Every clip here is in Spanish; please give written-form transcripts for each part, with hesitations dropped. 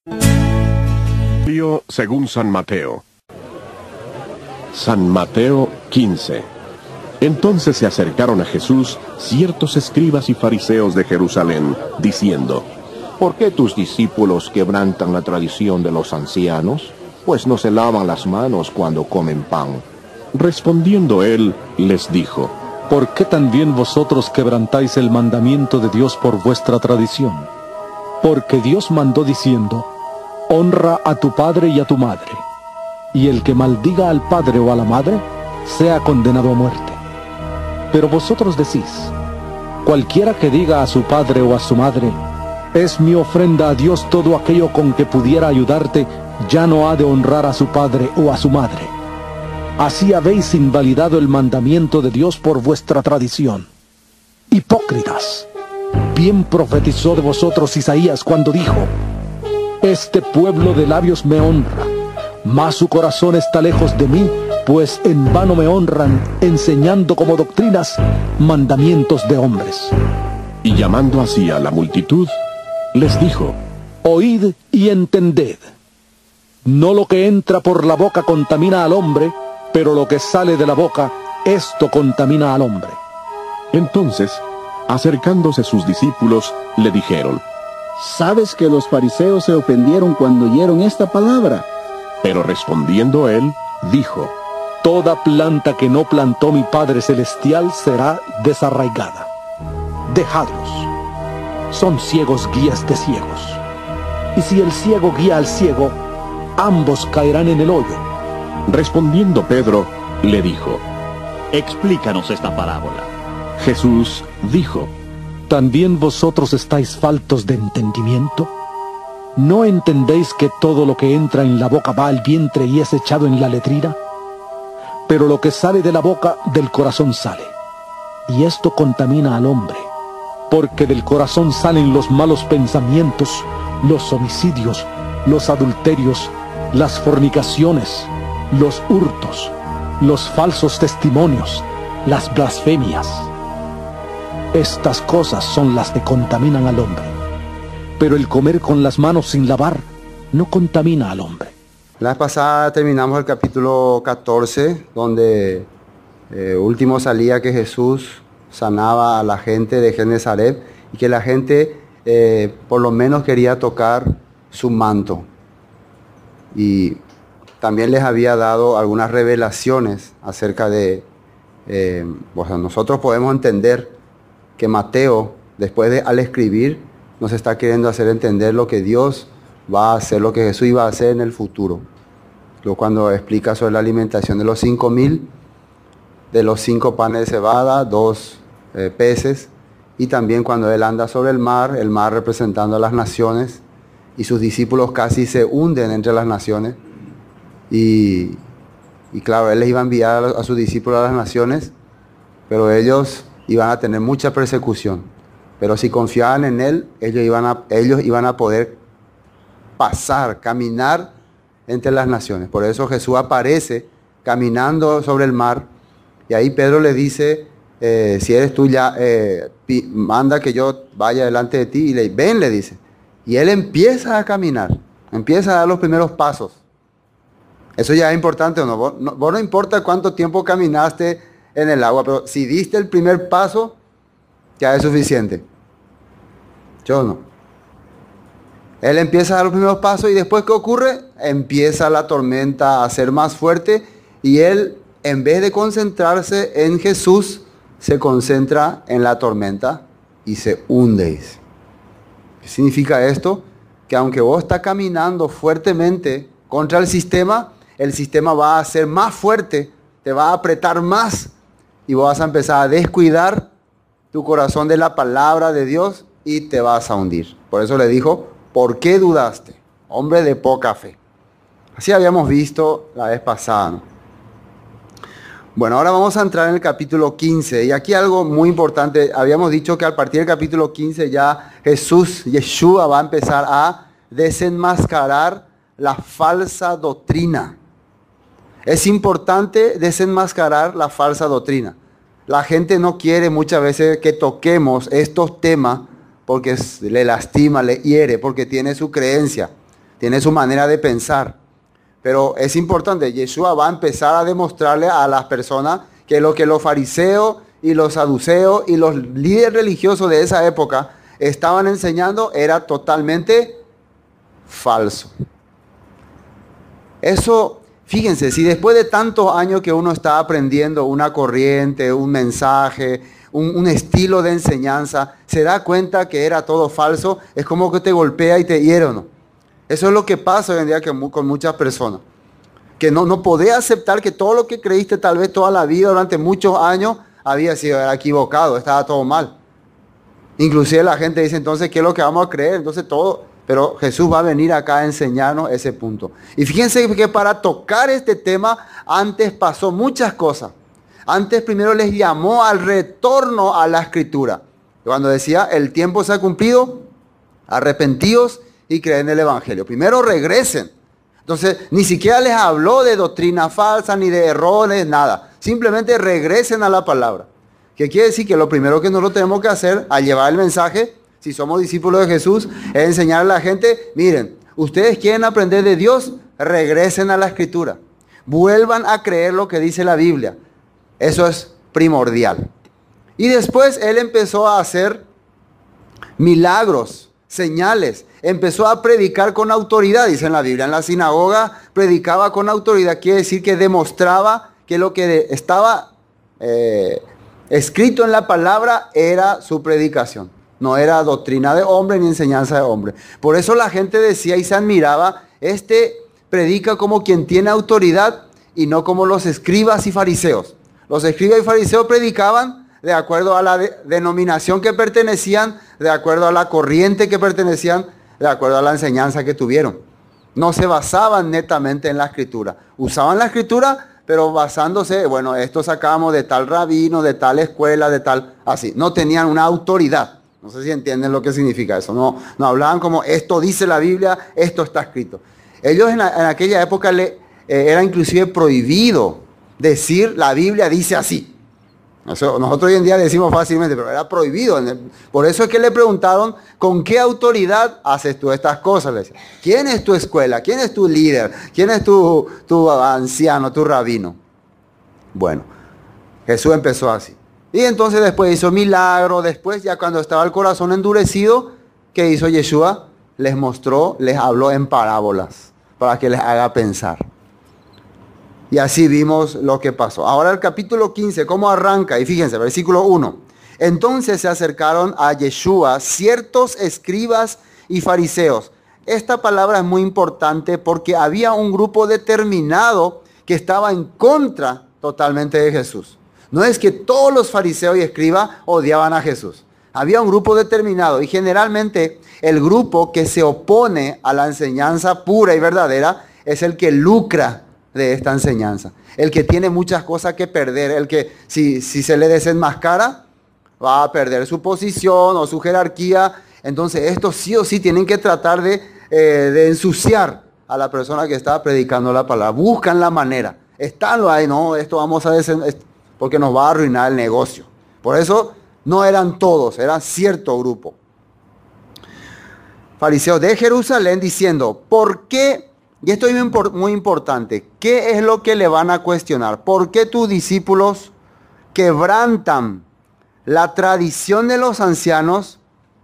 Según San Mateo. San Mateo 15. Entonces se acercaron a Jesús ciertos escribas y fariseos de Jerusalén, diciendo: ¿Por qué tus discípulos quebrantan la tradición de los ancianos? Pues no se lavan las manos cuando comen pan. Respondiendo él, les dijo: ¿Por qué también vosotros quebrantáis el mandamiento de Dios por vuestra tradición? Porque Dios mandó diciendo: honra a tu padre y a tu madre, y el que maldiga al padre o a la madre, sea condenado a muerte. Pero vosotros decís: cualquiera que diga a su padre o a su madre, es mi ofrenda a Dios todo aquello con que pudiera ayudarte, ya no ha de honrar a su padre o a su madre. Así habéis invalidado el mandamiento de Dios por vuestra tradición. Hipócritas, bien profetizó de vosotros Isaías cuando dijo: este pueblo de labios me honra, mas su corazón está lejos de mí, pues en vano me honran, enseñando como doctrinas mandamientos de hombres. Y llamando así a la multitud, les dijo: oíd y entended. No lo que entra por la boca contamina al hombre, pero lo que sale de la boca, esto contamina al hombre. Entonces, acercándose sus discípulos, le dijeron: ¿sabes que los fariseos se ofendieron cuando oyeron esta palabra? Pero respondiendo él, dijo: toda planta que no plantó mi Padre Celestial será desarraigada. Dejadlos. Son ciegos guías de ciegos. Y si el ciego guía al ciego, ambos caerán en el hoyo. Respondiendo Pedro, le dijo: explícanos esta parábola. Jesús dijo: ¿también vosotros estáis faltos de entendimiento? ¿No entendéis que todo lo que entra en la boca va al vientre y es echado en la letrina? Pero lo que sale de la boca, del corazón sale. Y esto contamina al hombre, porque del corazón salen los malos pensamientos, los homicidios, los adulterios, las fornicaciones, los hurtos, los falsos testimonios, las blasfemias. Estas cosas son las que contaminan al hombre. Pero el comer con las manos sin lavar no contamina al hombre. La vez pasada terminamos el capítulo 14, donde último salía que Jesús sanaba a la gente de Genesaret y que la gente por lo menos quería tocar su manto. Y también les había dado algunas revelaciones acerca de... nosotros podemos entender que Mateo, al escribir, nos está queriendo hacer entender lo que Dios va a hacer, lo que Jesús iba a hacer en el futuro. Luego cuando explica sobre la alimentación de los 5,000, de los 5 panes de cebada, 2 peces, y también cuando Él anda sobre el mar representando a las naciones, y sus discípulos casi se hunden entre las naciones, y claro, Él les iba a enviar a sus discípulos a las naciones, pero ellos iban a tener mucha persecución. Pero si confiaban en Él, ellos iban a poder pasar, caminar entre las naciones. Por eso Jesús aparece caminando sobre el mar, y ahí Pedro le dice: si eres tú, ya manda que yo vaya delante de ti. Y ven, le dice. Y Él empieza a caminar, empieza a dar los primeros pasos. Eso ya es importante, ¿o no? Vos no importa cuánto tiempo caminaste en el agua, pero si diste el primer paso, ya es suficiente. Yo no. Él empieza a dar los primeros pasos, y después, ¿qué ocurre? Empieza la tormenta a ser más fuerte, y él, en vez de concentrarse en Jesús, se concentra en la tormenta y se hunde. ¿Qué significa esto? Que aunque vos estás caminando fuertemente contra el sistema va a ser más fuerte, te va a apretar más, y vos vas a empezar a descuidar tu corazón de la palabra de Dios y te vas a hundir. Por eso le dijo: ¿por qué dudaste, hombre de poca fe? Así habíamos visto la vez pasada, ¿no? Bueno, ahora vamos a entrar en el capítulo 15. Y aquí algo muy importante. Habíamos dicho que a partir del capítulo 15 ya Yeshua va a empezar a desenmascarar la falsa doctrina. Es importante desenmascarar la falsa doctrina. La gente no quiere muchas veces que toquemos estos temas porque le lastima, le hiere, porque tiene su creencia. tiene su manera de pensar. Pero es importante, Yeshua va a empezar a demostrarle a las personas que lo que los fariseos y los saduceos y los líderes religiosos de esa época estaban enseñando era totalmente falso. Eso, fíjense, si después de tantos años que uno está aprendiendo una corriente, un mensaje, un estilo de enseñanza, se da cuenta que era todo falso, es como que te golpea y te hiere, ¿no? Eso es lo que pasa hoy en día con muchas personas. Que no podés aceptar que todo lo que creíste tal vez toda la vida, durante muchos años, era equivocado, estaba todo mal. Inclusive la gente dice, entonces, ¿qué es lo que vamos a creer? Entonces todo, pero Jesús va a venir acá a enseñarnos ese punto. Y fíjense que para tocar este tema, antes pasó muchas cosas. Antes primero les llamó al retorno a la Escritura. Cuando decía, el tiempo se ha cumplido, arrepentíos y creen en el Evangelio. Primero regresen. Entonces, ni siquiera les habló de doctrina falsa, ni de errores, nada. Simplemente regresen a la palabra. ¿Qué quiere decir? Que lo primero que nosotros tenemos que hacer al llevar el mensaje, si somos discípulos de Jesús, es enseñarle a la gente, miren, ustedes quieren aprender de Dios, regresen a la Escritura. Vuelvan a creer lo que dice la Biblia. Eso es primordial. Y después él empezó a hacer milagros, señales. Empezó a predicar con autoridad, dice en la Biblia. En la sinagoga predicaba con autoridad. Quiere decir que demostraba que lo que estaba escrito en la palabra era su predicación. No era doctrina de hombre ni enseñanza de hombre. Por eso la gente decía y se admiraba, predica como quien tiene autoridad y no como los escribas y fariseos. Los escribas y fariseos predicaban de acuerdo a la denominación que pertenecían, de acuerdo a la corriente que pertenecían, de acuerdo a la enseñanza que tuvieron. No se basaban netamente en la Escritura. Usaban la Escritura, pero basándose, bueno, esto sacamos de tal rabino, de tal escuela, de tal, así. No tenían una autoridad. No sé si entienden lo que significa eso. No hablaban como, esto dice la Biblia, esto está escrito. Ellos en aquella época era inclusive prohibido decir, la Biblia dice así. Nosotros hoy en día decimos fácilmente, pero era prohibido. Por eso es que le preguntaron, ¿con qué autoridad haces tú estas cosas? Le decía, ¿quién es tu escuela? ¿Quién es tu líder? ¿Quién es tu anciano, tu rabino? Bueno, Jesús empezó así. Y entonces después hizo milagros. Después, ya cuando estaba el corazón endurecido, ¿qué hizo Yeshua? Les habló en parábolas, para que les haga pensar. Y así vimos lo que pasó. Ahora el capítulo 15, ¿cómo arranca? Y fíjense, versículo 1. Entonces se acercaron a Yeshua ciertos escribas y fariseos. Esta palabra es muy importante porque había un grupo determinado que estaba en contra totalmente de Jesús. No es que todos los fariseos y escribas odiaban a Jesús. Había un grupo determinado y generalmente el grupo que se opone a la enseñanza pura y verdadera es el que lucra de esta enseñanza. El que tiene muchas cosas que perder, el que si se le desenmascara, va a perder su posición o su jerarquía. Entonces estos sí o sí tienen que tratar de ensuciar a la persona que está predicando la palabra. Buscan la manera. Están ahí, no, esto vamos a porque nos va a arruinar el negocio. Por eso no eran todos, era cierto grupo. Fariseos de Jerusalén diciendo, ¿por qué? Y esto es muy importante. ¿Qué es lo que le van a cuestionar? ¿Por qué tus discípulos quebrantan la tradición de los ancianos?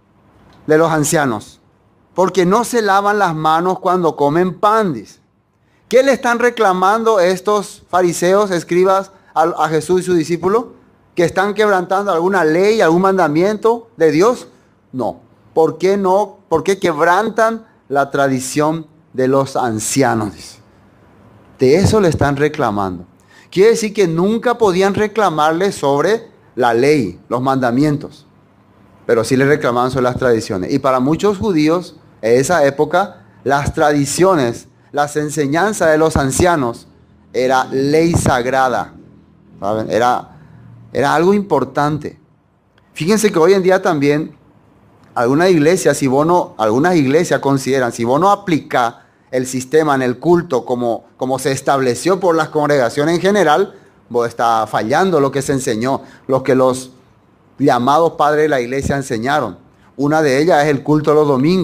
Porque no se lavan las manos cuando comen pan, dice. ¿Qué le están reclamando estos fariseos, escribas, a Jesús y sus discípulos? ¿Que están quebrantando alguna ley, algún mandamiento de Dios? No. ¿Por qué no? ¿Por qué quebrantan la tradición de los ancianos? Dice. De eso le están reclamando. Quiere decir que nunca podían reclamarle sobre la ley, los mandamientos, pero sí le reclamaban sobre las tradiciones. Y para muchos judíos en esa época, las tradiciones, las enseñanzas de los ancianos era ley sagrada, ¿saben? Era algo importante. Fíjense que hoy en día también algunas iglesias consideran, si vos no aplicás el sistema en el culto como se estableció por las congregaciones en general, vos está fallando lo que se enseñó, lo que los llamados padres de la iglesia enseñaron. Una de ellas es el culto de los domingos.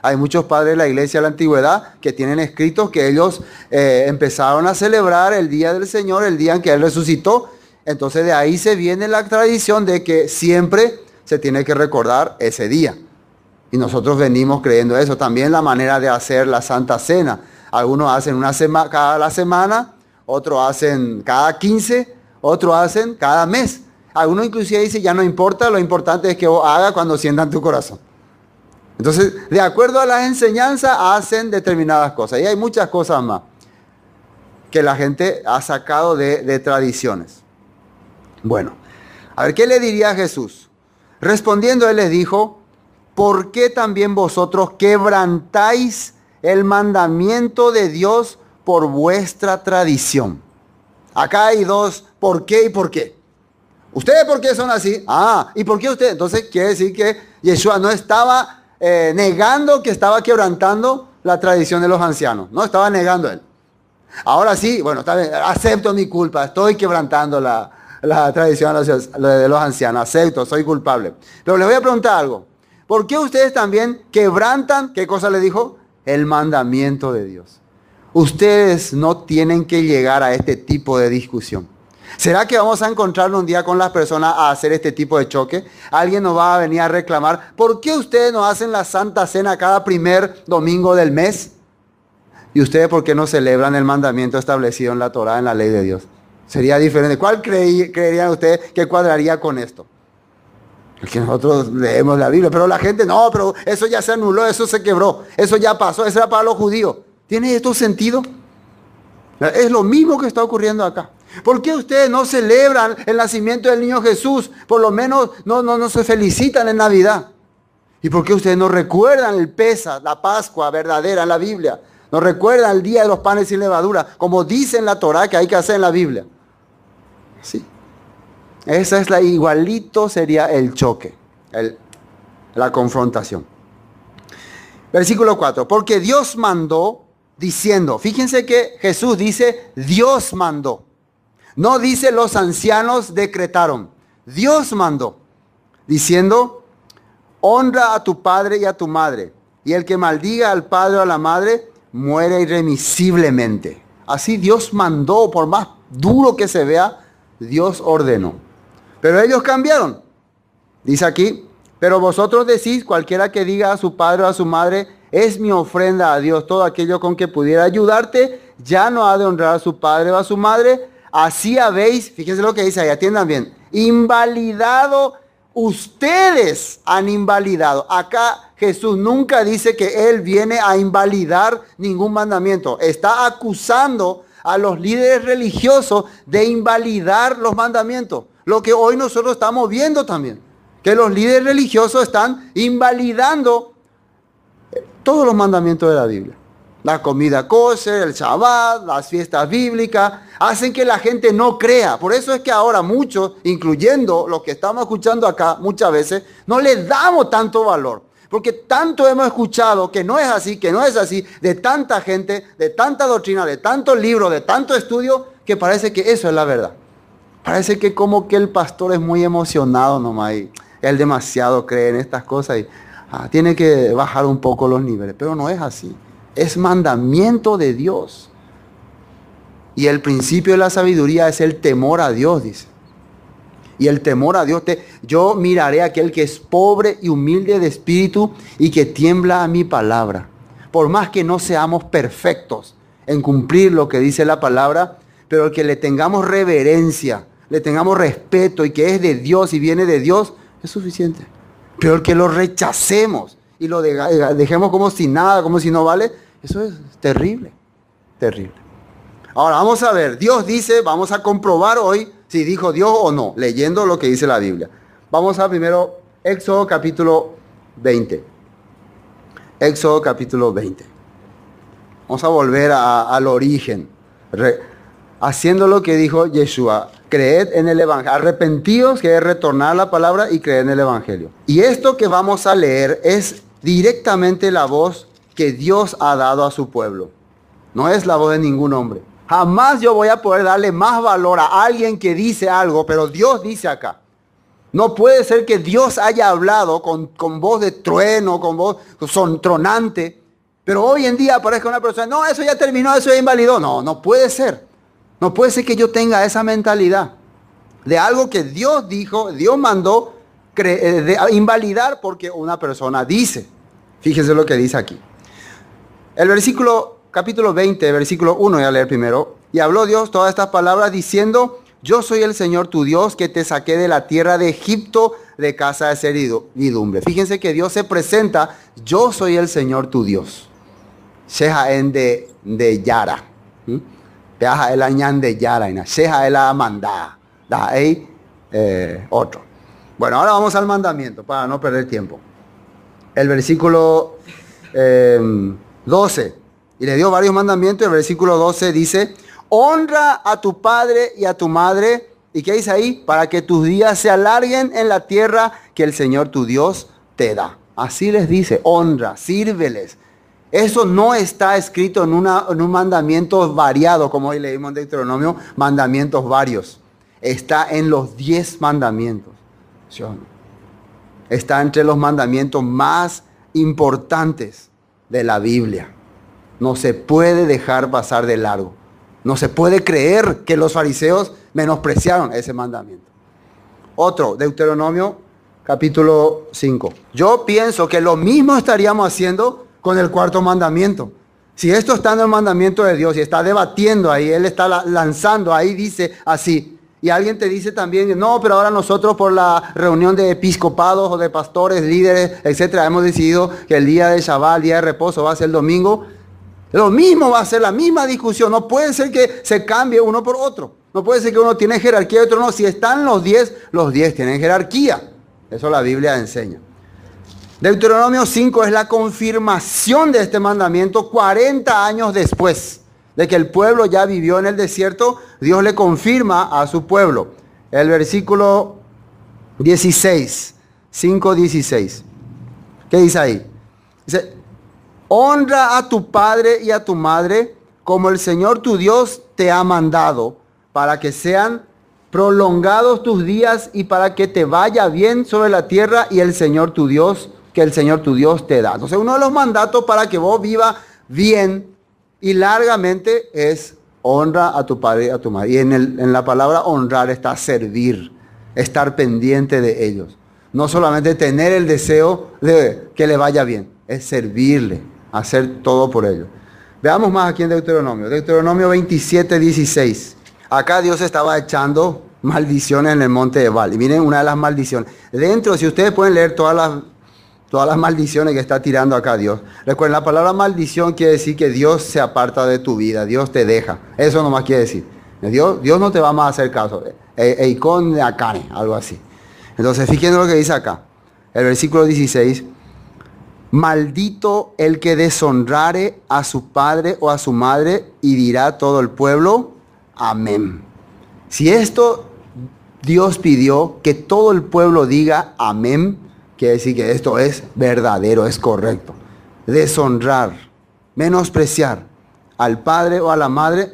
Hay muchos padres de la iglesia de la antigüedad que tienen escritos que ellos empezaron a celebrar el día del Señor, el día en que Él resucitó. Entonces de ahí se viene la tradición de que siempre se tiene que recordar ese día. Y nosotros venimos creyendo eso. También la manera de hacer la Santa Cena. Algunos hacen cada la semana, otros hacen cada 15, otros hacen cada mes. Algunos inclusive dicen, ya no importa, lo importante es que vos hagas cuando sientan tu corazón. Entonces, de acuerdo a las enseñanzas, hacen determinadas cosas. Y hay muchas cosas más que la gente ha sacado de tradiciones. Bueno, a ver, ¿qué le diría a Jesús? Respondiendo, Él les dijo, ¿por qué también vosotros quebrantáis el mandamiento de Dios por vuestra tradición? Acá hay dos, ¿por qué y por qué? ¿Ustedes por qué son así? ¿Y por qué ustedes? Entonces quiere decir que Yeshua no estaba negando que estaba quebrantando la tradición de los ancianos. No estaba negando Él. Ahora sí, bueno, está bien, acepto mi culpa, estoy quebrantando la tradición de los ancianos, acepto, soy culpable. Pero les voy a preguntar algo. ¿Por qué ustedes también quebrantan, qué cosa le dijo? El mandamiento de Dios. Ustedes no tienen que llegar a este tipo de discusión. ¿Será que vamos a encontrarnos un día con las personas a hacer este tipo de choque? Alguien nos va a venir a reclamar, ¿por qué ustedes no hacen la Santa Cena cada primer domingo del mes? ¿Y ustedes por qué no celebran el mandamiento establecido en la Torá, en la ley de Dios? Sería diferente. ¿Cuál creerían ustedes que cuadraría con esto? El que nosotros leemos la Biblia, pero la gente, no, pero eso ya se anuló, eso se quebró, eso ya pasó, eso era para los judíos. ¿Tiene esto sentido? Es lo mismo que está ocurriendo acá. ¿Por qué ustedes no celebran el nacimiento del niño Jesús? Por lo menos no se felicitan en Navidad. ¿Y por qué ustedes no recuerdan el Pesaj, la Pascua verdadera en la Biblia? No recuerdan el día de los panes sin levadura, como dice en la Torá que hay que hacer en la Biblia. Sí. Esa es igualito sería el choque, la confrontación. Versículo 4. Porque Dios mandó diciendo, fíjense que Jesús dice, Dios mandó. No dice los ancianos decretaron. Dios mandó, diciendo, honra a tu padre y a tu madre. Y el que maldiga al padre o a la madre, muere irremisiblemente. Así Dios mandó, por más duro que se vea, Dios ordenó. Pero ellos cambiaron. Dice aquí, pero vosotros decís, cualquiera que diga a su padre o a su madre, es mi ofrenda a Dios, todo aquello con que pudiera ayudarte, ya no ha de honrar a su padre o a su madre. Así habéis, fíjense lo que dice ahí, atiendan bien, invalidado, ustedes han invalidado. Acá Jesús nunca dice que Él viene a invalidar ningún mandamiento. Está acusando a los líderes religiosos de invalidar los mandamientos. Lo que hoy nosotros estamos viendo también, que los líderes religiosos están invalidando todos los mandamientos de la Biblia. La comida kosher, el Shabbat, las fiestas bíblicas, hacen que la gente no crea. Por eso es que ahora muchos, incluyendo los que estamos escuchando acá, muchas veces, no les damos tanto valor. Porque tanto hemos escuchado que no es así, que no es así, de tanta gente, de tanta doctrina, de tantos libros, de tanto estudio, que parece que eso es la verdad. Parece que como que el pastor es muy emocionado nomás y él demasiado cree en estas cosas y tiene que bajar un poco los niveles. Pero no es así. Es mandamiento de Dios. Y el principio de la sabiduría es el temor a Dios, dice. Y el temor a Dios, yo miraré a aquel que es pobre y humilde de espíritu y que tiembla a mi palabra. Por más que no seamos perfectos en cumplir lo que dice la palabra, pero que le tengamos reverencia, le tengamos respeto y que es de Dios y viene de Dios, es suficiente. Pero el que lo rechacemos y lo dejemos como si nada, como si no vale, eso es terrible, terrible. Ahora vamos a ver, Dios dice, vamos a comprobar hoy si dijo Dios o no, leyendo lo que dice la Biblia. Vamos a primero Éxodo capítulo 20. Éxodo capítulo 20. Vamos a volver al origen, haciendo lo que dijo Yeshua. Creed en el Evangelio, arrepentidos, que es retornar a la palabra y creed en el Evangelio. Y esto que vamos a leer es directamente la voz que Dios ha dado a su pueblo. No es la voz de ningún hombre. Jamás yo voy a poder darle más valor a alguien que dice algo, pero Dios dice acá. No puede ser que Dios haya hablado con voz de trueno, con voz tronante, pero hoy en día aparezca una persona, no, eso ya terminó, eso ya invalidó. No, no puede ser. No puede ser que yo tenga esa mentalidad de algo que Dios dijo, Dios mandó invalidar porque una persona dice. Fíjense lo que dice aquí. El versículo, capítulo 20, versículo 1, voy a leer primero. Y habló Dios todas estas palabras diciendo, yo soy el Señor tu Dios que te saqué de la tierra de Egipto de casa de servidumbre. Fíjense que Dios se presenta, yo soy el Señor tu Dios. Sheha en de Yara. Peaja el añan de Yara. Sheha el amanda. Da ahí otro. Bueno, ahora vamos al mandamiento para no perder tiempo. El versículo 12. Y le dio varios mandamientos. El versículo 12 dice, honra a tu padre y a tu madre. ¿Y qué dice ahí? Para que tus días se alarguen en la tierra que el Señor tu Dios te da. Así les dice, honra, sírveles. Eso no está escrito en un mandamiento variado, como hoy leímos en Deuteronomio, mandamientos varios. Está en los 10 mandamientos. ¿Sí o no? Está entre los mandamientos más importantes de la Biblia. No se puede dejar pasar de largo. No se puede creer que los fariseos menospreciaron ese mandamiento. Otro, Deuteronomio capítulo 5. Yo pienso que lo mismo estaríamos haciendo con el cuarto mandamiento. Si esto está en el mandamiento de Dios y está debatiendo ahí, Él está lanzando ahí, dice así. Y alguien te dice también, no, pero ahora nosotros por la reunión de episcopados o de pastores, líderes, etcétera, hemos decidido que el día de Shabbat, el día de reposo, va a ser el domingo. Lo mismo va a ser la misma discusión. No puede ser que se cambie uno por otro. No puede ser que uno tiene jerarquía y otro no. Si están los 10 tienen jerarquía. Eso la Biblia enseña. Deuteronomio 5 es la confirmación de este mandamiento 40 años después de que el pueblo ya vivió en el desierto. Dios le confirma a su pueblo. El versículo 16, 5:16. ¿Qué dice ahí? Dice, honra a tu padre y a tu madre como el Señor tu Dios te ha mandado, para que sean prolongados tus días y para que te vaya bien sobre la tierra y el Señor tu Dios, que el Señor tu Dios te da. Entonces, uno de los mandatos para que vos vivas bien y largamente es honra a tu padre y a tu madre. Y en la palabra honrar está servir, estar pendiente de ellos. No solamente tener el deseo de que le vaya bien, es servirle, hacer todo por ellos. Veamos más aquí en Deuteronomio. Deuteronomio 27, 16. Acá Dios estaba echando maldiciones en el monte de Ebal. Y miren una de las maldiciones. Dentro, si ustedes pueden leer todas las maldiciones que está tirando acá Dios. Recuerden, la palabra maldición quiere decir que Dios se aparta de tu vida. Dios te deja. Eso nomás quiere decir. Dios no te va más a hacer caso. Eikon de Akane, algo así. Entonces, fíjense lo que dice acá. El versículo 16. Maldito el que deshonrare a su padre o a su madre, y dirá todo el pueblo, amén. Si esto Dios pidió que todo el pueblo diga amén, quiere decir que esto es verdadero, es correcto. Deshonrar, menospreciar al padre o a la madre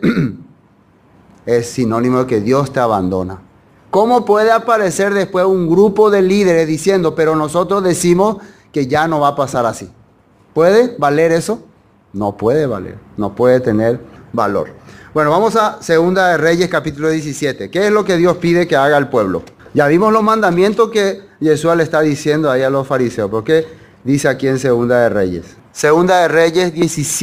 es sinónimo de que Dios te abandona. ¿Cómo puede aparecer después un grupo de líderes diciendo, pero nosotros decimos que ya no va a pasar así? ¿Puede valer eso? No puede valer, no puede tener valor. Bueno, vamos a Segunda de Reyes, capítulo 17. ¿Qué es lo que Dios pide que haga el pueblo? Ya vimos los mandamientos que Jesús le está diciendo ahí a los fariseos. ¿Por qué dice aquí en Segunda de Reyes? Segunda de Reyes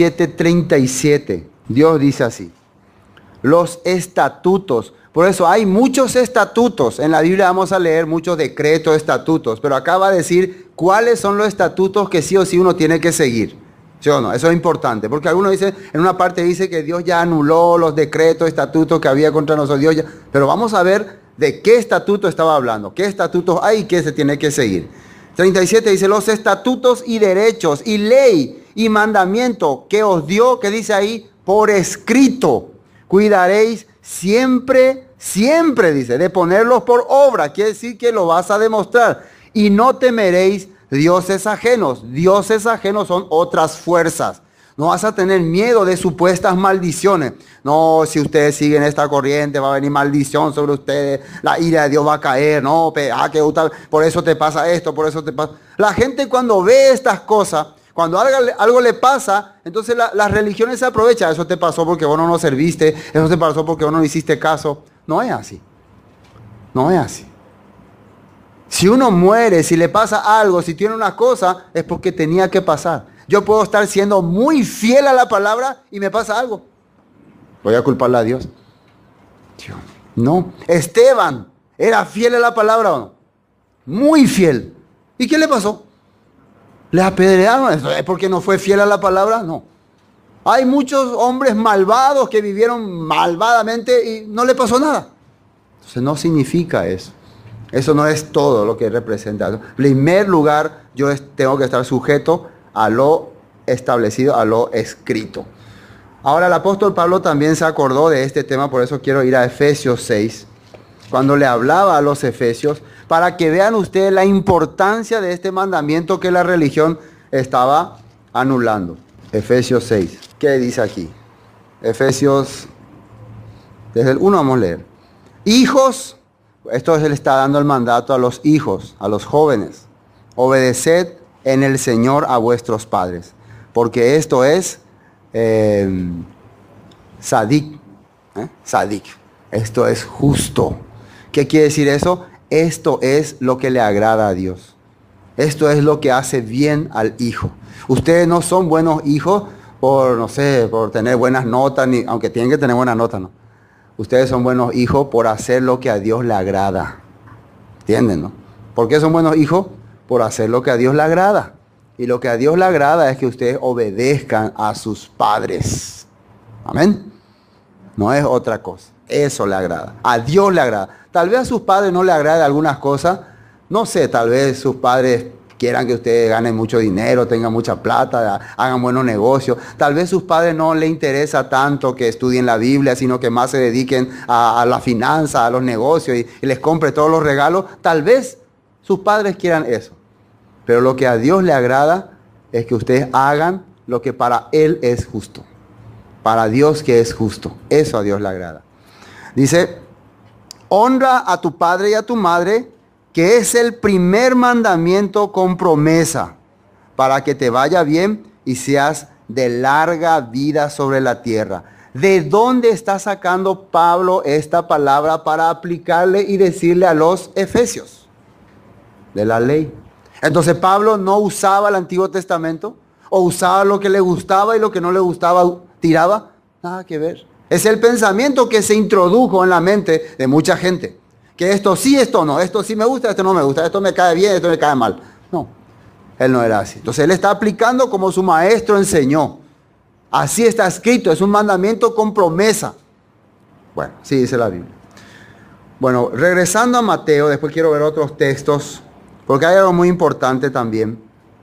17:37. Dios dice así. Los estatutos. Por eso hay muchos estatutos. En la Biblia vamos a leer muchos decretos, estatutos. Pero acá va a decir cuáles son los estatutos que sí o sí uno tiene que seguir. ¿Sí o no? Eso es importante. Porque algunos dicen, en una parte dice que Dios ya anuló los decretos, estatutos que había contra nosotros. Dios ya, pero vamos a ver de qué estatuto estaba hablando. ¿Qué estatutos hay que se tiene que seguir? 37 dice, los estatutos y derechos y ley y mandamiento que os dio, que dice ahí, por escrito. Cuidaréis siempre, siempre, dice, de ponerlos por obra. Quiere decir que lo vas a demostrar. Y no temeréis dioses ajenos. Dioses ajenos son otras fuerzas. No vas a tener miedo de supuestas maldiciones. No, si ustedes siguen esta corriente, va a venir maldición sobre ustedes. La ira de Dios va a caer. No, por eso te pasa esto, por eso te pasa. La gente cuando ve estas cosas, cuando algo le pasa, entonces las religiones se aprovechan. Eso te pasó porque vos no serviste. Eso te pasó porque vos no hiciste caso. No es así. No es así. Si uno muere, si le pasa algo, si tiene una cosa, es porque tenía que pasar. Yo puedo estar siendo muy fiel a la palabra y me pasa algo. ¿Voy a culparle a Dios? No. Esteban era fiel a la palabra, ¿o no? Muy fiel. ¿Y qué le pasó? ¿Le apedrearon? ¿Es porque no fue fiel a la palabra? No. Hay muchos hombres malvados que vivieron malvadamente y no le pasó nada. Entonces no significa eso. Eso no es todo lo que representa. En primer lugar, yo tengo que estar sujeto a lo establecido, a lo escrito. Ahora el apóstol Pablo también se acordó de este tema, por eso quiero ir a Efesios 6, cuando le hablaba a los efesios, para que vean ustedes la importancia de este mandamiento que la religión estaba anulando. Efesios 6, ¿qué dice aquí? Efesios, desde el 1 vamos a leer. Hijos, esto se le está dando el mandato a los hijos, a los jóvenes. Obedeced en el Señor a vuestros padres, porque esto es sadik, sadik, esto es justo. ¿Qué quiere decir eso? Esto es lo que le agrada a Dios. Esto es lo que hace bien al hijo. Ustedes no son buenos hijos por, no sé, por tener buenas notas, ni, aunque tienen que tener buenas notas, no. Ustedes son buenos hijos por hacer lo que a Dios le agrada. ¿Entienden, no? ¿Por qué son buenos hijos? Por hacer lo que a Dios le agrada. Y lo que a Dios le agrada es que ustedes obedezcan a sus padres. Amén. No es otra cosa. Eso le agrada. A Dios le agrada. Tal vez a sus padres no le agrade algunas cosas. No sé, tal vez sus padres quieran que ustedes ganen mucho dinero, tengan mucha plata, hagan buenos negocios. Tal vez sus padres no les interesa tanto que estudien la Biblia, sino que más se dediquen a la finanza, a los negocios y les compre todos los regalos. Tal vez sus padres quieran eso. Pero lo que a Dios le agrada es que ustedes hagan lo que para Él es justo. Para Dios que es justo. Eso a Dios le agrada. Dice, honra a tu padre y a tu madre, que es el primer mandamiento con promesa, para que te vaya bien y seas de larga vida sobre la tierra. ¿De dónde está sacando Pablo esta palabra para aplicarle y decirle a los efesios? De la ley. Entonces Pablo no usaba el Antiguo Testamento, o usaba lo que le gustaba y lo que no le gustaba tiraba. Nada que ver. Es el pensamiento que se introdujo en la mente de mucha gente. Que esto sí, esto no. Esto sí me gusta, esto no me gusta. Esto me cae bien, esto me cae mal. No, él no era así. Entonces él está aplicando como su maestro enseñó. Así está escrito. Es un mandamiento con promesa. Bueno, sí dice la Biblia. Bueno, regresando a Mateo, después quiero ver otros textos, porque hay algo muy importante también.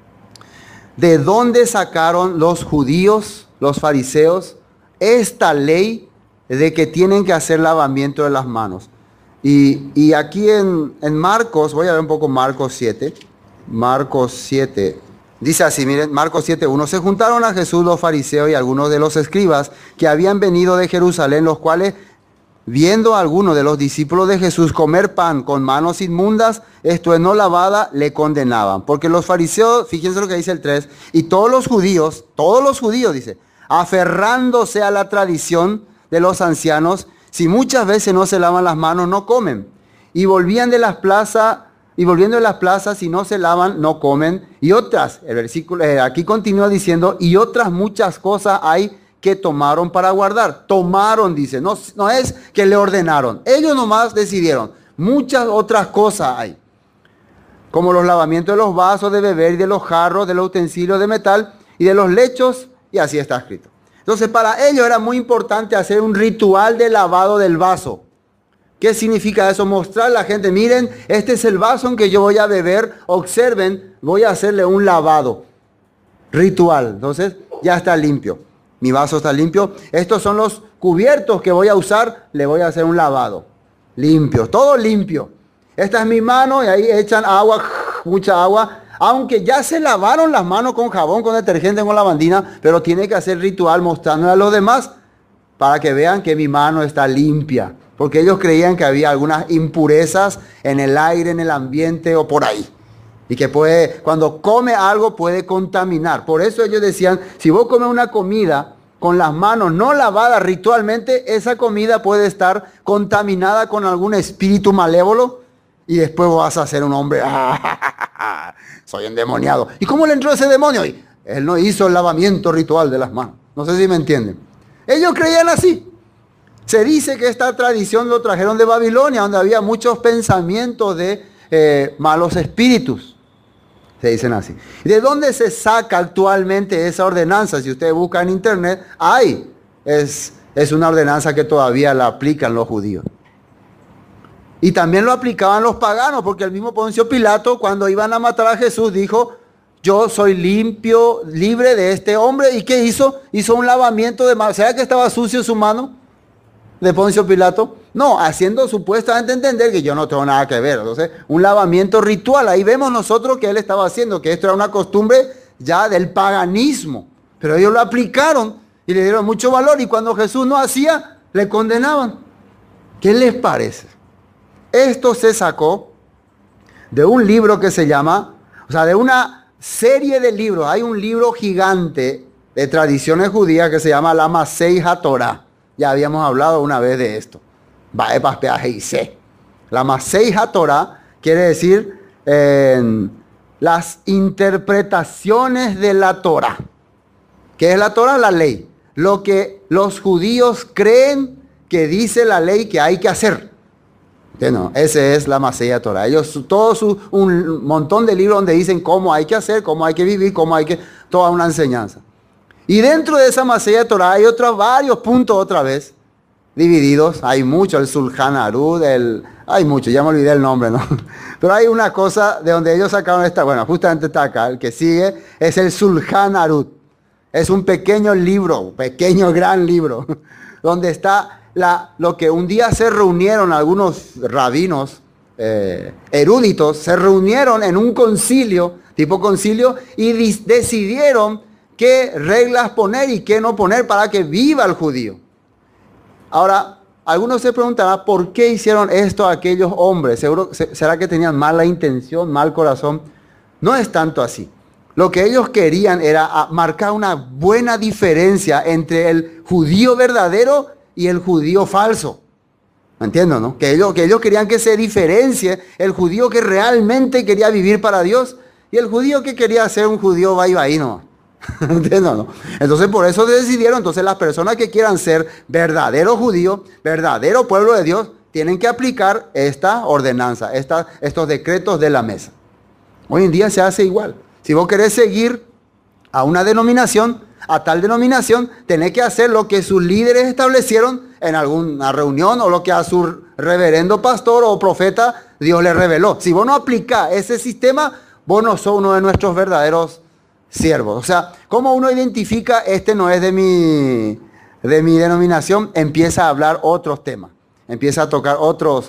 ¿De dónde sacaron los judíos, los fariseos, esta ley de que tienen que hacer lavamiento de las manos? Y aquí en Marcos, voy a ver un poco Marcos 7. Marcos 7. Dice así, miren, Marcos 7:1. Se juntaron a Jesús los fariseos y algunos de los escribas que habían venido de Jerusalén, los cuales, viendo a algunos de los discípulos de Jesús comer pan con manos inmundas, esto es no lavada, le condenaban. Porque los fariseos, fíjense lo que dice el 3, y todos los judíos, dice, aferrándose a la tradición de los ancianos, si muchas veces no se lavan las manos, no comen. Y volvían de las plazas, y volviendo de las plazas, si no se lavan, no comen. Y otras, el versículo aquí continúa diciendo, y otras muchas cosas hay que tomaron para guardar. Tomaron, dice, no es que le ordenaron. Ellos nomás decidieron. Muchas otras cosas hay. Como los lavamientos de los vasos de beber y de los jarros, de los utensilios de metal y de los lechos, y así está escrito. Entonces para ellos era muy importante hacer un ritual de lavado del vaso. ¿Qué significa eso? Mostrar a la gente, miren, este es el vaso en que yo voy a beber, observen, voy a hacerle un lavado. Ritual, entonces ya está limpio. Mi vaso está limpio. Estos son los cubiertos que voy a usar, le voy a hacer un lavado. Limpio, todo limpio. Esta es mi mano y ahí echan agua, mucha agua. Aunque ya se lavaron las manos con jabón, con detergente, con lavandina, pero tiene que hacer ritual mostrándole a los demás para que vean que mi mano está limpia. Porque ellos creían que había algunas impurezas en el aire, en el ambiente o por ahí. Y que cuando come algo puede contaminar. Por eso ellos decían, si vos comes una comida con las manos no lavadas ritualmente, esa comida puede estar contaminada con algún espíritu malévolo y después vas a ser un hombre, soy endemoniado. ¿Y cómo le entró ese demonio? Él no hizo el lavamiento ritual de las manos. No sé si me entienden. Ellos creían así. Se dice que esta tradición lo trajeron de Babilonia, donde había muchos pensamientos de malos espíritus. Se dicen así. ¿De dónde se saca actualmente esa ordenanza? Si usted busca en internet, es una ordenanza que todavía la aplican los judíos. Y también lo aplicaban los paganos, porque el mismo Poncio Pilato, cuando iban a matar a Jesús, dijo, yo soy limpio, libre de este hombre. ¿Y qué hizo? Hizo un lavamiento de manos. ¿Será que estaba sucio su mano de Poncio Pilato? No, haciendo supuestamente entender que yo no tengo nada que ver. Entonces, un lavamiento ritual. Ahí vemos nosotros que él estaba haciendo, que esto era una costumbre ya del paganismo. Pero ellos lo aplicaron y le dieron mucho valor. Y cuando Jesús no hacía, le condenaban. ¿Qué les parece? Esto se sacó de un libro que se llama, de una serie de libros. Hay un libro gigante de tradiciones judías que se llama la Masei HaTorah. Ya habíamos hablado una vez de esto. La Masei HaTorah quiere decir las interpretaciones de la Torah. ¿Qué es la Torah? La ley. Lo que los judíos creen que dice la ley que hay que hacer. No, ese es la Masei HaTorah. Ellos, un montón de libros donde dicen cómo hay que hacer, cómo hay que vivir, toda una enseñanza. Y dentro de esa Masei HaTorah hay varios puntos otra vez, divididos. Hay mucho, el Shulchan Aruch, hay mucho, ya me olvidé el nombre, ¿no? Pero hay una cosa de donde ellos sacaron justamente está acá, el que sigue es el Shulchan Aruch. Es un pequeño libro, gran libro, donde está lo que un día se reunieron algunos rabinos eruditos, se reunieron en un tipo concilio, y decidieron qué reglas poner y qué no poner para que viva el judío. Ahora, algunos se preguntarán, ¿por qué hicieron esto aquellos hombres? ¿Será que tenían mala intención, mal corazón? No es tanto así. Lo que ellos querían era marcar una buena diferencia entre el judío verdadero y el judío falso. ¿Me entienden, no? Que ellos querían que se diferencie el judío que realmente quería vivir para Dios y el judío que quería ser un judío no. ¿Entienden, no? Entonces por eso decidieron, las personas que quieran ser verdadero judío, verdadero pueblo de Dios, tienen que aplicar esta ordenanza, estos decretos de la mesa. Hoy en día se hace igual. Si vos querés seguir a una denominación, a tal denominación, tenés que hacer lo que sus líderes establecieron en alguna reunión o lo que a su reverendo pastor o profeta Dios le reveló. Si vos no aplicás ese sistema, vos no sos uno de nuestros verdaderos siervos. ¿Cómo uno identifica este no es de mi denominación? Empieza a hablar otros temas, empieza a tocar otros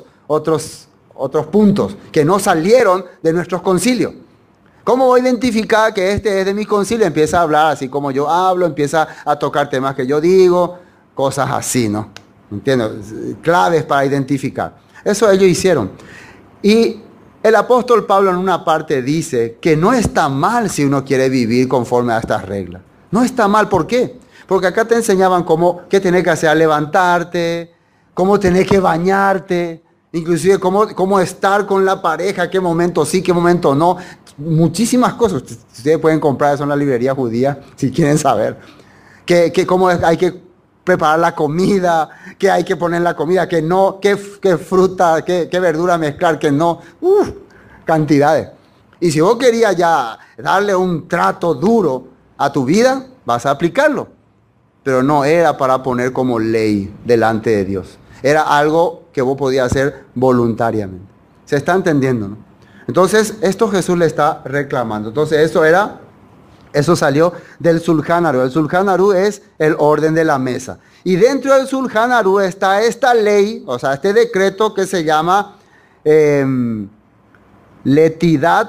puntos que no salieron de nuestros concilios. ¿Cómo voy a identificar que este es de mi concilio? Empieza a hablar así como yo hablo, empieza a tocar temas que yo digo, cosas así, ¿no? ¿Entiendes? Claves para identificar. Eso ellos hicieron. Y el apóstol Pablo en una parte dice que no está mal si uno quiere vivir conforme a estas reglas. No está mal, ¿por qué? Porque acá te enseñaban qué tenés que hacer al levantarte, cómo tenés que bañarte, inclusive cómo estar con la pareja, qué momento sí, qué momento no. Muchísimas cosas. Ustedes pueden comprar eso en la librería judía si quieren saber. Cómo hay que preparar la comida, qué hay que poner en la comida, qué no, qué fruta, qué verdura mezclar, qué no. Cantidades. Y si vos querías ya darle un trato duro a tu vida, vas a aplicarlo. Pero no era para poner como ley delante de Dios. Era algo que vos podías hacer voluntariamente. ¿Se está entendiendo, no? Entonces, esto Jesús le está reclamando. Entonces, eso salió del Shulchan Aruch. El Shulchan Aruch es el orden de la mesa. Y dentro del Shulchan Aruch está esta ley, este decreto que se llama Letidat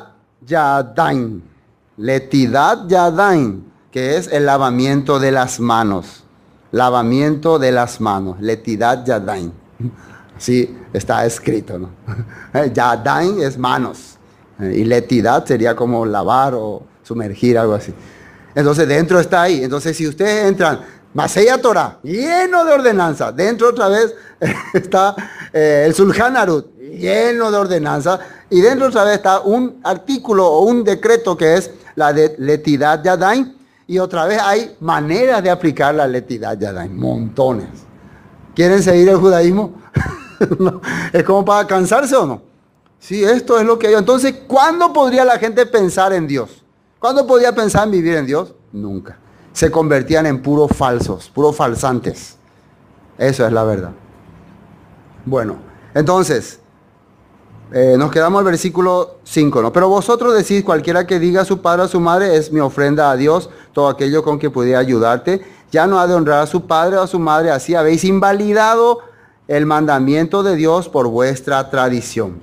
yadain. Letidat yadain, que es el lavamiento de las manos. Lavamiento de las manos. Letidat yadain. Así está escrito, ¿no? Yadain es manos. Y letidat sería como lavar o sumergir, algo así. Entonces dentro está ahí. Entonces si ustedes entran, Maseya Torah, lleno de ordenanza. Dentro otra vez está el Shulchan Aruch, lleno de ordenanza. Y dentro otra vez está un artículo o un decreto que es la de Letidat Yadain. Y otra vez hay maneras de aplicar la Letidat Yadain, montones. ¿Quieren seguir el judaísmo? No, ¿es como para cansarse o no? Sí, esto es lo que yo. Entonces, ¿cuándo podría la gente pensar en Dios? ¿Cuándo podría pensar en vivir en Dios? Nunca. Se convertían en puros falsos, puros falsantes. Eso es la verdad. Bueno, entonces, nos quedamos al versículo 5, ¿no? Pero vosotros decís, cualquiera que diga a su padre o a su madre, es mi ofrenda a Dios, todo aquello con que pudiera ayudarte, ya no ha de honrar a su padre o a su madre, así habéis invalidado el mandamiento de Dios por vuestra tradición.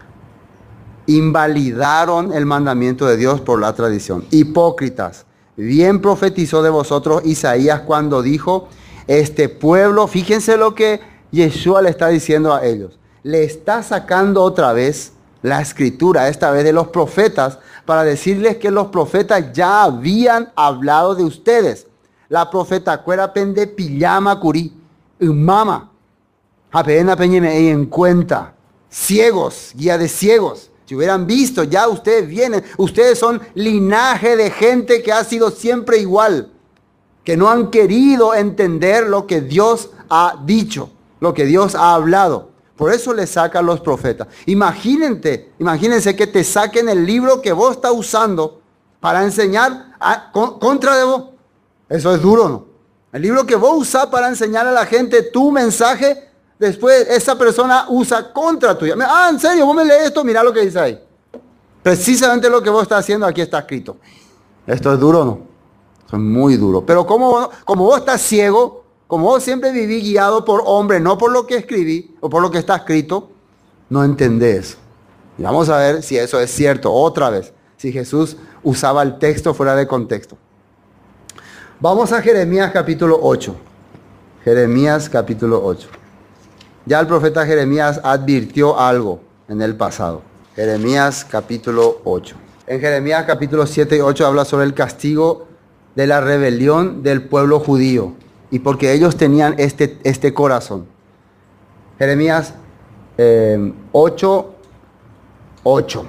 Invalidaron el mandamiento de Dios por la tradición. Hipócritas, bien profetizó de vosotros Isaías cuando dijo, este pueblo, fíjense lo que Yeshua le está diciendo a ellos, le está sacando otra vez la escritura, esta vez de los profetas, para decirles que los profetas ya habían hablado de ustedes. La profeta cuera pende pillama curí, mama, apenas peñeme en cuenta, ciegos, guía de ciegos. Si hubieran visto, ya ustedes vienen, ustedes son linaje de gente que ha sido siempre igual, que no han querido entender lo que Dios ha dicho, lo que Dios ha hablado. Por eso le sacan los profetas. Imagínense que te saquen el libro que vos estás usando para enseñar contra de vos. Eso es duro, ¿no? El libro que vos usás para enseñar a la gente tu mensaje, después esa persona usa contra tuya. En serio, vos me lees esto, mirá lo que dice ahí. Precisamente lo que vos estás haciendo aquí está escrito. Esto es duro, ¿no? Esto es muy duro. Pero como vos estás ciego, como vos siempre viví guiado por hombre, no por lo que escribí o por lo que está escrito, no entendés. Y vamos a ver si eso es cierto otra vez. Si Jesús usaba el texto fuera de contexto. Vamos a Jeremías capítulo 8. Jeremías capítulo 8. Ya el profeta Jeremías advirtió algo en el pasado. Jeremías capítulo 8. En Jeremías capítulo 7 y 8 habla sobre el castigo de la rebelión del pueblo judío. Y porque ellos tenían este corazón. Jeremías 8, 8.